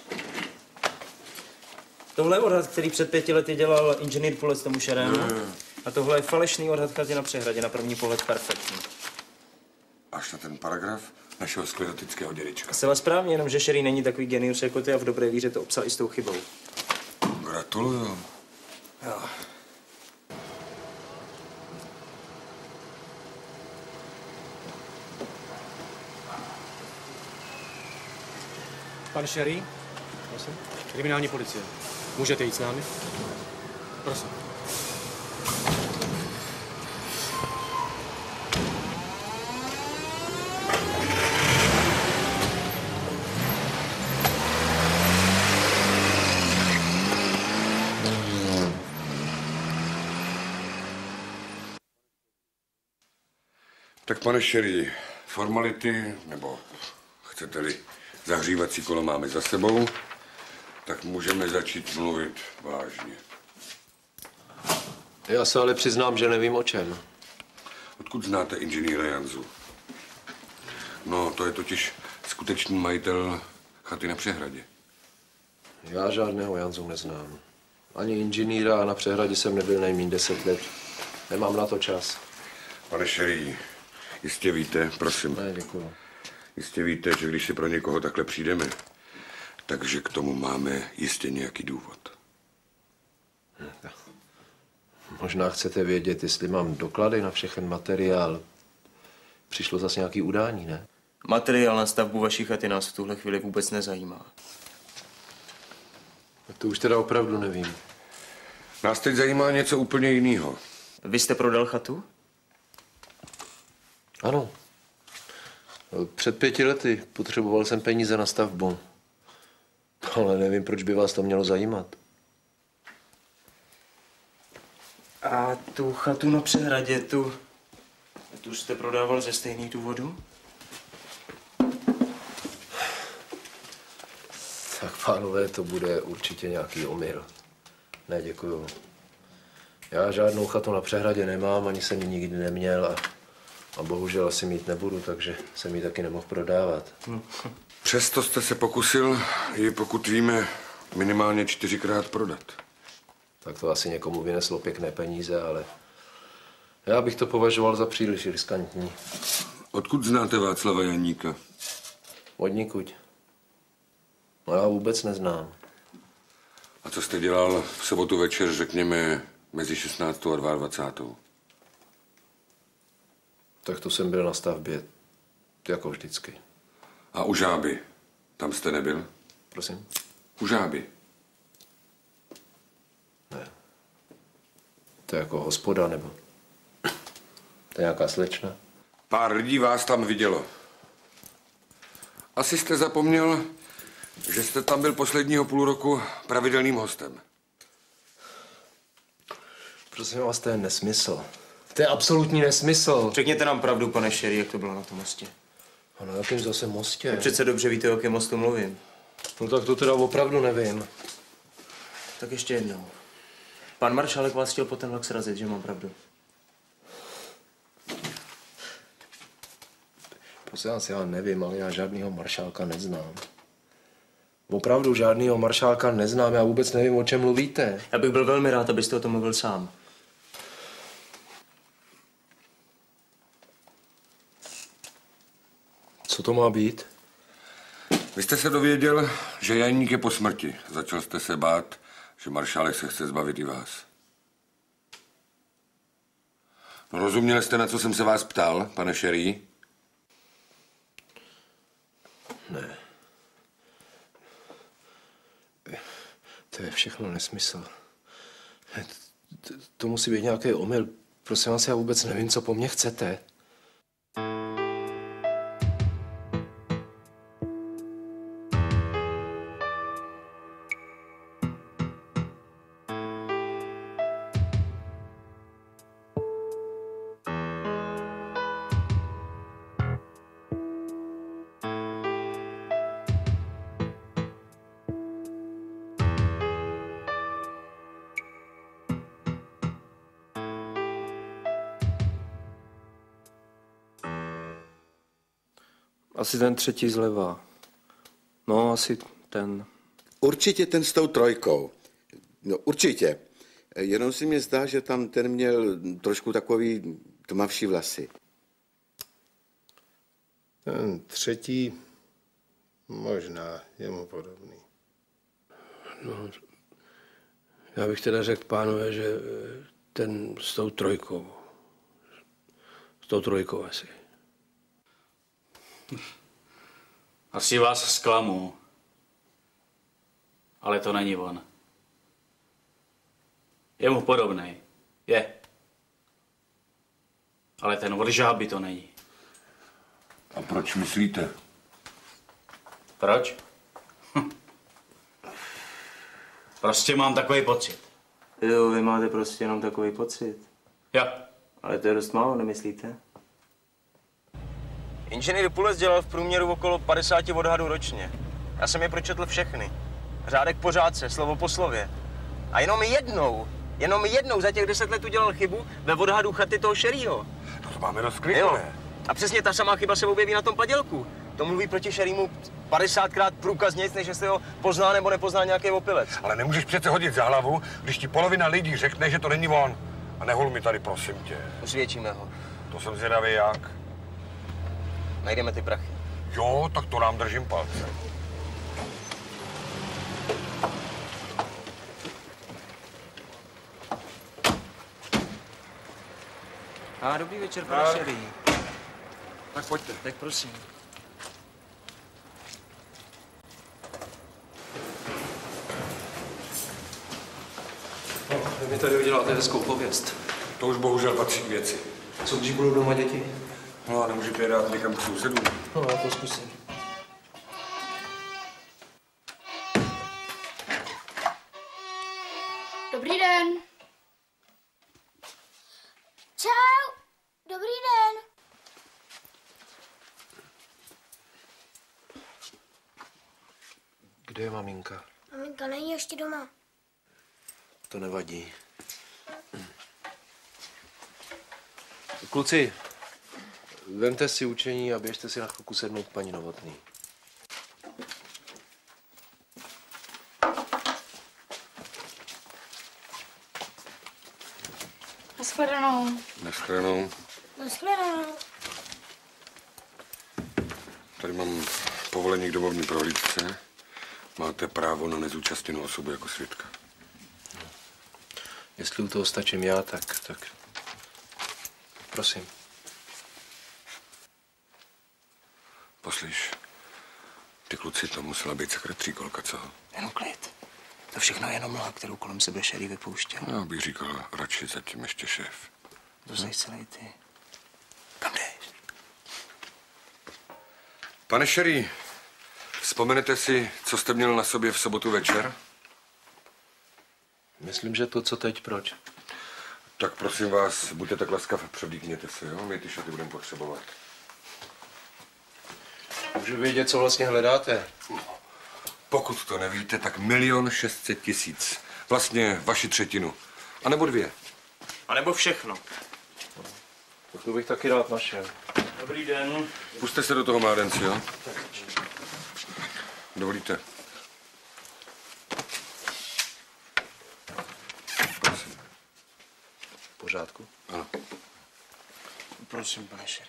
Tohle je odhad, který před 5 lety dělal inženýr Pulec tomu Šerému. A tohle je falešný odhad chaty na Přehradě, na první pohled perfektní. Až na ten paragraf našeho sklerotického dědečka. Zcela správně, jenom že Šerý není takový genius jako ty a v dobré víře to obsal i s tou chybou. Gratuluju. Jo. Pan Šerý? Prosím? Kriminální policie. Můžete jít s námi? Prosím. Tak pane Šerý, formality, nebo chcete-li zahřívací kolo máme za sebou, tak můžeme začít mluvit vážně. Já se ale přiznám, že nevím o čem. Odkud znáte inženýra Janzu? No, to je totiž skutečný majitel chaty na Přehradě. Já žádného Janzu neznám. Ani inženýra a na Přehradě jsem nebyl nejméně 10 let. Nemám na to čas. Pane Šerý, jistě víte, prosím. Ne, děkuju. Jistě víte, že když si pro někoho takhle přijdeme, takže k tomu máme jistě nějaký důvod. Možná chcete vědět, jestli mám doklady na všechen materiál. Přišlo zase nějaký udání, ne? Materiál na stavbu vaší chaty nás v tuhle chvíli vůbec nezajímá. To už teda opravdu nevím. Nás teď zajímá něco úplně jiného. Vy jste prodal chatu? Ano. Před 5 lety potřeboval jsem peníze na stavbu. Ale nevím, proč by vás to mělo zajímat. A tu chatu na Přehradě, tu jste prodával ze stejných důvodů? Tak pánové, to bude určitě nějaký omyl. Ne, děkuju. Já žádnou chatu na Přehradě nemám, ani jsem ji nikdy neměl a bohužel asi mít nebudu, takže jsem ji taky nemohl prodávat. Přesto jste se pokusil ji, pokud víme, minimálně 4krát prodat. Tak to asi někomu vyneslo pěkné peníze, ale já bych to považoval za příliš riskantní. Odkud znáte Václava Janíka? Odnikud. No já vůbec neznám. A co jste dělal v sobotu večer, řekněme, mezi 16. a 22. Tak to jsem byl na stavbě, jako vždycky. A u Žáby? Tam jste nebyl? Prosím? U Žáby. Ne. To je jako hospoda, nebo? To je nějaká slečna? Pár lidí vás tam vidělo. Asi jste zapomněl, že jste tam byl posledního půl roku pravidelným hostem. Prosím vás, to je nesmysl. To je absolutní nesmysl. Řekněte nám pravdu, pane Sherry, jak to bylo na tom mostě. A na jakém zase mostě? Vy přece dobře víte, o jakém mostu mluvím. No tak to teda opravdu nevím. Tak ještě jednou. Pan maršálek vás chtěl po ten vlak srazit, že mám pravdu. Prosím vás, já nevím, ale já žádnýho maršálka neznám. Opravdu žádnýho maršálka neznám, já vůbec nevím, o čem mluvíte. Já bych byl velmi rád, abyste o tom mluvil sám. Co to má být? Vy jste se dověděl, že Janík je po smrti. Začal jste se bát, že maršálek se chce zbavit i vás. No, rozuměl jste, na co jsem se vás ptal, pane Sherry? Ne. To je všechno nesmysl. To musí být nějaký omyl. Prosím vás, já vůbec nevím, co po mně chcete. Asi ten třetí zleva. No, asi ten. Určitě ten s tou trojkou. No, určitě. Jenom si mě zdá, že tam ten měl trošku takový tmavší vlasy. Ten třetí možná je mu podobný. No, já bych teda řekl, pánové, že ten s tou trojkou. S tou trojkou asi. Asi vás zklamu, ale to není on. Je mu podobnej. Je. Ale ten od žáby to není. A proč myslíte? Proč? Prostě mám takový pocit. Jo, vy máte prostě jenom takový pocit. Jo. Ale to je dost málo, nemyslíte? Inženýr Pules dělal v průměru okolo 50 odhadů ročně. Já jsem je pročetl všechny. Řádek po řádce, slovo po slově. A jenom jednou za těch 10 let udělal chybu ve odhadu chaty toho Sherryho. To máme rozkliknuté. A přesně ta samá chyba se objeví na tom padělku. To mluví proti Sherrymu 50krát průkaznějc, než jestli ho pozná nebo nepozná nějaký opilec. Ale nemůžeš přece hodit za hlavu, když ti polovina lidí řekne, že to není on. A nehol mi tady, prosím tě. Usvědčíme ho. To jsem zvědavý jak. Najdeme ty prachy. Jo, tak to nám držím palce. Dobrý večer, pane Sherry. Tak pojďte. Tak prosím. Vy mi tady uděláte hezkou pověst. To už bohužel patří k věci. Co když budou doma děti? No a nemůžete je dát někam k sousedům. No, já to zkusím. Dobrý den. Čau. Dobrý den. Kde je maminka? Maminka není ještě doma. To nevadí. Kluci, vemte si učení a běžte si na chvilku sednout k paní Novotný. Nashledanou. Nashledanou. Nashledanou. Tady mám povolení k domovní prohlídce. Máte právo na nezúčastněnou osobu jako svědka. Jestli u toho stačím já, tak prosím. Poslyš, ty kluci, to musela být sakra tříkolka, co? Jenom klid. To všechno je jenom mlha, kterou kolem sebe Sherry vypouštěl. Já bych říkal radši zatím ještě šéf. To jsi celý ty. Kam jdeš? Pane Sherry, Vzpomenete si, co jste měl na sobě v sobotu večer? Myslím, že to, co teď, proč? Tak prosím vás, buďte tak laskav, převlíkněte se, jo? My ty šaty budeme potřebovat. Můžu vědět, co vlastně hledáte? Pokud to nevíte, tak 1 600 000. Vlastně vaši třetinu. A nebo 2. A nebo všechno. To bych taky rád našel. Dobrý den. Pusťte se do toho, mládenci, jo? Dovolíte? Prosím. V pořádku? Ano. Prosím, pane Sherry.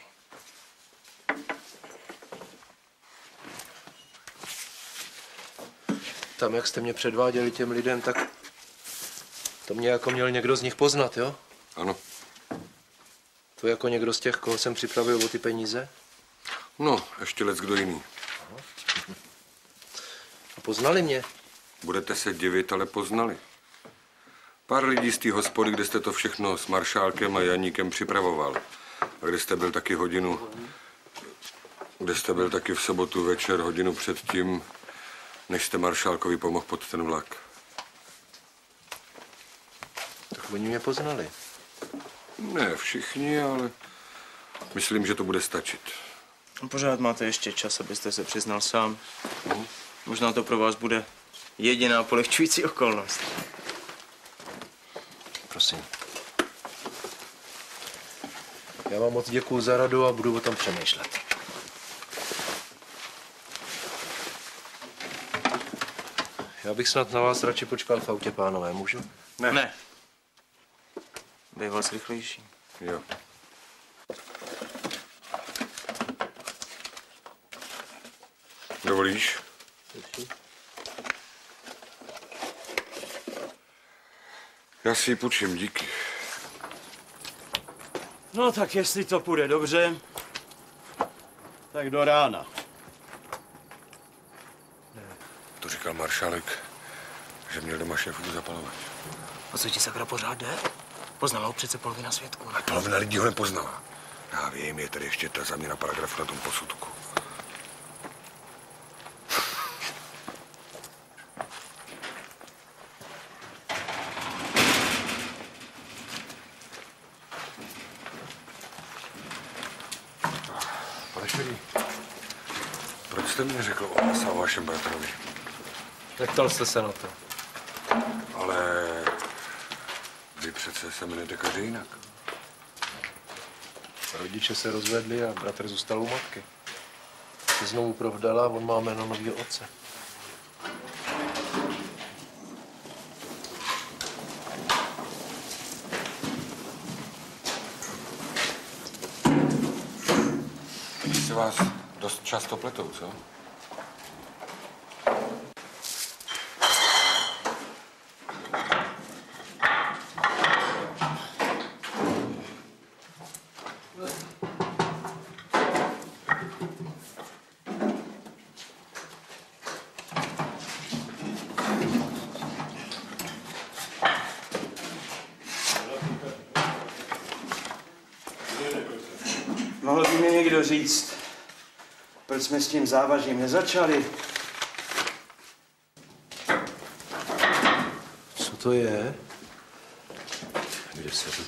Tam, jak jste mě předváděli těm lidem, tak to mě jako měl někdo z nich poznat, jo? Ano. To jako někdo z těch, koho jsem připravil o ty peníze? No, ještě leckdo jiný. A poznali mě? Budete se divit, ale poznali. Pár lidí z té hospody, kde jste to všechno s Maršálkem a Janíkem připravoval. A kde jste byl taky hodinu... Kde jste byl taky v sobotu večer, hodinu předtím, než jste Maršálkovi pomohl pod ten vlak. Tak oni mě poznali. Ne všichni, ale myslím, že to bude stačit. Pořád máte ještě čas, abyste se přiznal sám. Možná to pro vás bude jediná polehčující okolnost. Prosím. Já vám moc děkuju za radu a budu o tom přemýšlet. Já bych snad na vás radši počkal v autě, pánové, můžu? Ne. Býval rychlejší. Jo. Dovolíš? Já si ji půjčím, díky. No tak jestli to půjde dobře, tak do rána. To říkal Maršálek, že měl doma šéfovu zapalovat. O co ti sakra pořád jde? Poznala ho přece polovina svědků. Polovina lidí ho nepoznala. Já vím, je tady ještě ta záměna paragrafu na tom posudku. Pane Švedí, proč jste mi řekl o nás a o vašem bratrovi? Neptal jste se na to. Ale vy přece se jmenujete každý jinak. Rodiče se rozvedli a bratr zůstal u matky. Se znovu provdala a on má jméno novýho otce. Lidi se vás dost často pletou, co? Mohl by mi někdo říct, proč jsme s tím závažím nezačali? Co to je? Kde se to?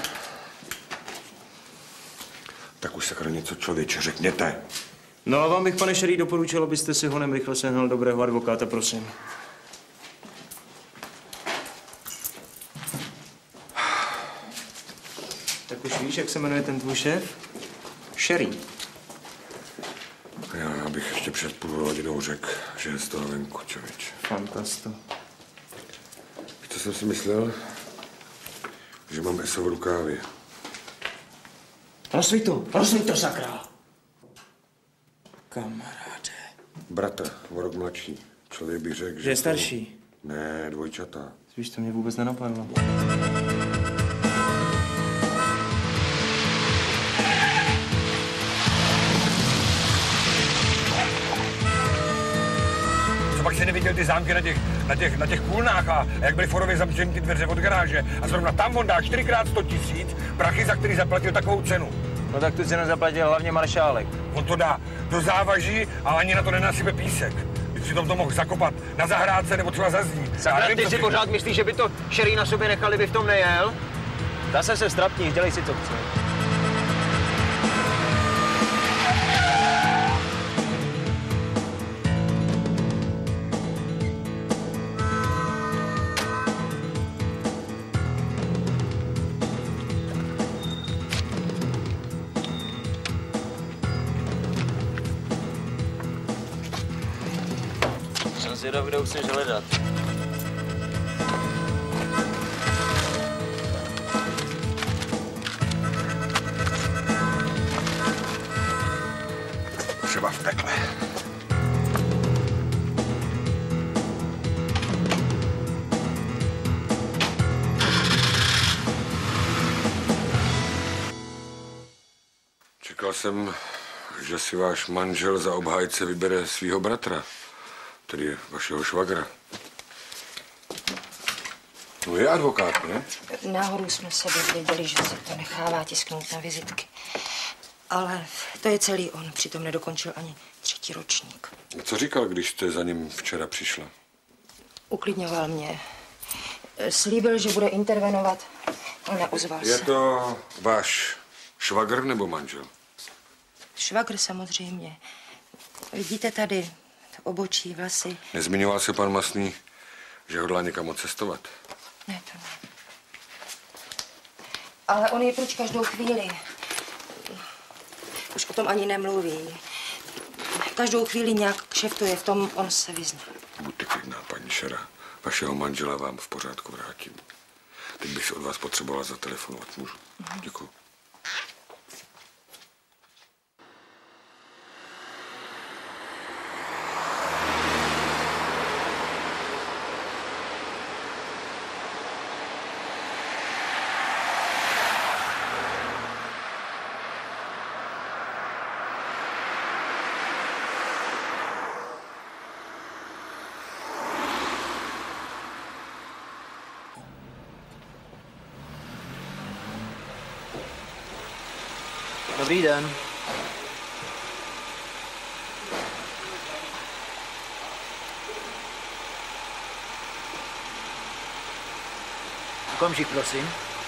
Tak už sakra něco, člověče, řekněte. No a vám bych, pane Sherry, doporučil, abyste si honem rychle sehnal dobrého advokáta, prosím. Tak už víš, jak se jmenuje ten tvůj šéf? Sherry. Já bych ještě před půl hodinou řekl, že je z toho venku, člověče. Fantasto. Co jsem si myslel? Že mám ESO v rukávě. Rozsvít to, sakra! Kamaráde. Bratr, o rok mladší. Člověk bych řekl, Že je starší? Ne, dvojčata. Víš, to mě vůbec nenapadlo. Co pak jsi neviděl ty zámky na těch kůlnách a jak byly forově zamčeny ty dveře od garáže a zrovna tam on dá 4x 100 000 prachy, za který zaplatil takovou cenu. No tak tu cenu zaplatil hlavně maršálek. On to dá do závaží a ani na to nenasype písek. Když si to mohl zakopat na zahrádce nebo třeba za zdí. Sakra, ty si pořád myslíš, že by to šerý na sobě nechali, by v tom nejel? Zase se strapníš, dělej si, co chceš. Jsem zvědav, kde už chceš hledat. Třeba v pekle. Čekal jsem, že si váš manžel za obhájce vybere svého bratra, tedy vašeho švagra. No je advokát, ne? Nahoru jsme se dozvěděli, že se to nechává tisknout na vizitky. Ale to je celý on, přitom nedokončil ani 3. ročník. Co říkal, když jste za ním včera přišla? Uklidňoval mě. Slíbil, že bude intervenovat, ale neozval se. Je to váš švagr nebo manžel? Švagr samozřejmě. Vidíte tady to obočí, vlasy. Nezmiňoval se pan Masný, že hodlá někam odcestovat? Ne, to ne. Ale on je pryč každou chvíli. Už o tom ani nemluví. Každou chvíli nějak kšeftuje, v tom on se vyzná. Buďte klidná, paní Šera. Vašeho manžela vám v pořádku vrátím. Teď bych si od vás potřebovala zatelefonovat. Můžu? Děkuju. Dobrý den. Okamžik, prosím.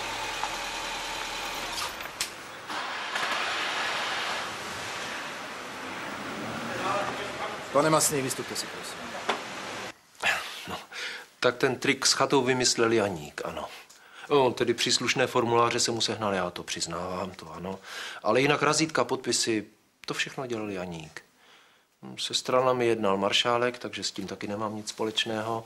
Pane Masný, vystupte si, prosím. No, tak ten trik s chatou vymyslel Janík, ano. No, tedy příslušné formuláře se mu sehnal, já to přiznávám, to ano. Ale jinak razítka, podpisy, to všechno dělal Janík. Se stranami jednal maršálek, takže s tím taky nemám nic společného.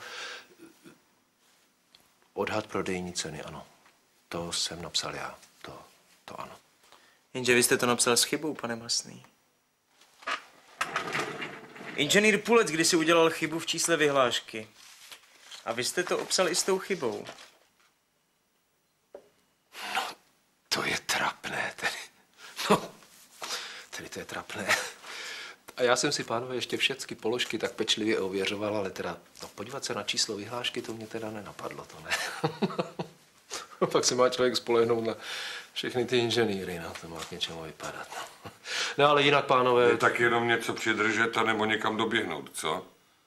Odhad prodejní ceny, ano. To jsem napsal já, to ano. Jenže vy jste to napsal s chybou, pane Masný. Inženýr Pulec kdysi udělal chybu v čísle vyhlášky. A vy jste to obsal i s tou chybou. To je trapné, tedy. No, tedy to je trapné. A já jsem si, pánové, ještě všechny položky tak pečlivě ověřoval, ale teda no, podívat se na číslo vyhlášky, to mě teda nenapadlo, to ne. Pak se má člověk spolehnout na všechny ty inženýry, no, to má k něčemu vypadat. No, ale jinak, pánové... Je tak jenom něco přidržet a nebo někam doběhnout, co?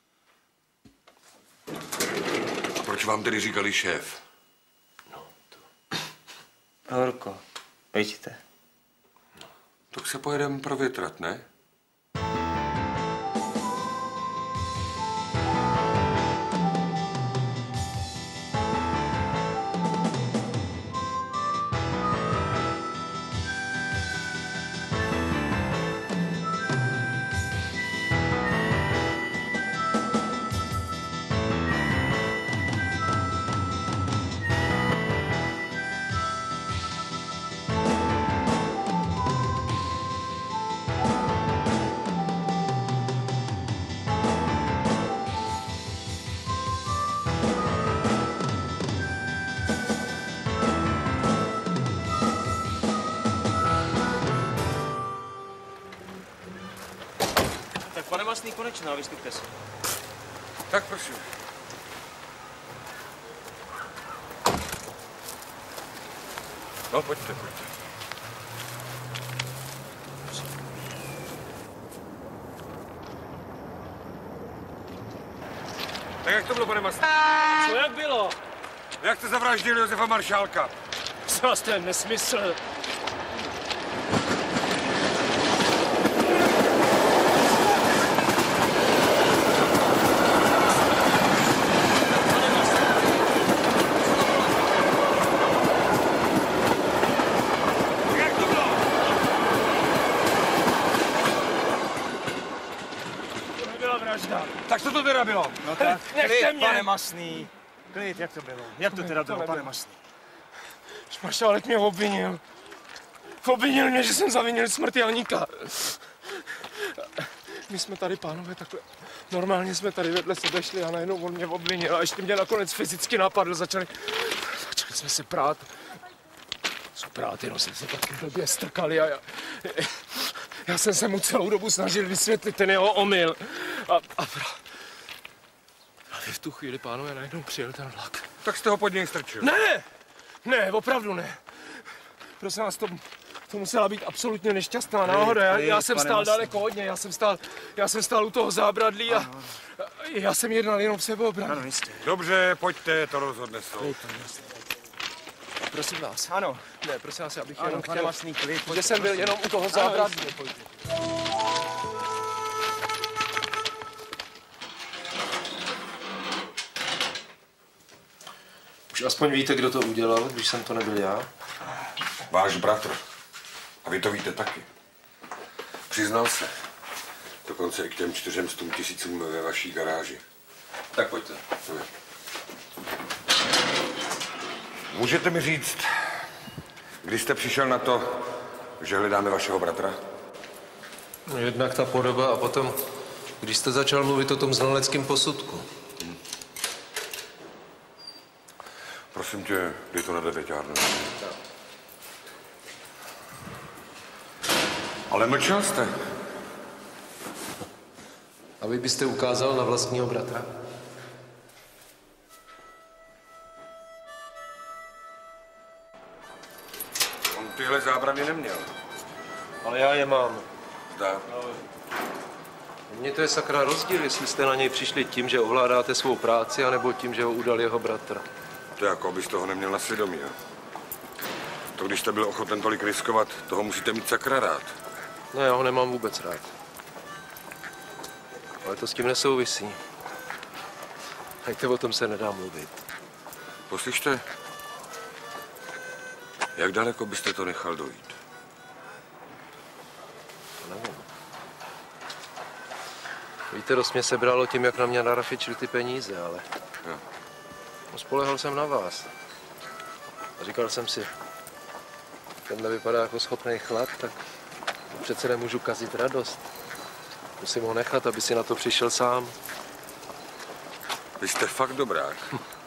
A proč vám tedy říkali šéf? Horko, pojďte. Tak se pojedeme provětrat, ne? Pane Masný, konečná, vystupte si. Tak prosím. No, pojďte. Tak jak to bylo, pane Masný? Co jak bylo? Jak jste zavraždili Josefa Maršálka? Co jste nesmysl? Tak co to teda bylo? No tak, Nechte mě! pane Masný. Klid, jak to bylo? Jak to teda bylo, pane Masný? Maršálek mě obvinil. Obvinil mě, že jsem zavinil smrt Janíka. My jsme tady, pánové, takhle... Normálně jsme tady vedle sebe šli a najednou on mě obvinil a ještě mě nakonec fyzicky napadl. Začali jsme se prát. Jenom jsme se taky blbě strkali a já jsem se mu celou dobu snažil vysvětlit ten jeho omyl. A právě v tu chvíli, pánové, najednou přijel ten vlak. Tak jste ho pod něj strčil? Ne, opravdu ne. Prosím vás, to musela být absolutně nešťastná náhoda. Já jsem stál daleko od něj, já jsem stál u toho zábradlí a já jsem jednal jenom v sebeobraně. Ano, jistě. Dobře, pojďte, to rozhodne soud. Prosím vás. Ano. Ne, prosím vás, já bych Ano, jenom pane chtěl, Masný, klid. že jsem byl jenom u toho zábradlí. Už aspoň víte, kdo to udělal, když jsem to nebyl já? Váš bratr. A vy to víte taky. Přiznal se. Dokonce i k těm 400 000 ve vaší garáži. Tak pojďte. Můžete mi říct, kdy jste přišel na to, že hledáme vašeho bratra? Jednak ta podoba a potom, když jste začal mluvit o tom znaleckém posudku. Prosím tě, dej to na 9. Ale mlčel jste. A vy byste ukázal na vlastního bratra? On tyhle zábrany neměl. Ale já je mám. Zdá. Mně to je sakra rozdíl, jestli jste na něj přišli tím, že ovládáte svou práci, anebo tím, že ho udal jeho bratr. To je jako, abyste ho neměl na svědomí. Jo? To, když jste byl ochoten tolik riskovat, toho musíte mít sakra rád. No, já ho nemám vůbec rád. Ale to s tím nesouvisí. Hejte, o tom se nedá mluvit. Poslyšte, jak daleko byste to nechal dojít? To nevím. Víte, dost mě sebralo tím, jak na mě narafičili ty peníze, ale... Jo. Spolehal jsem na vás. A říkal jsem si, tenhle vypadá jako schopný chlap, tak přece nemůžu kazit radost. Musím ho nechat, aby si na to přišel sám. Vy jste fakt dobrák.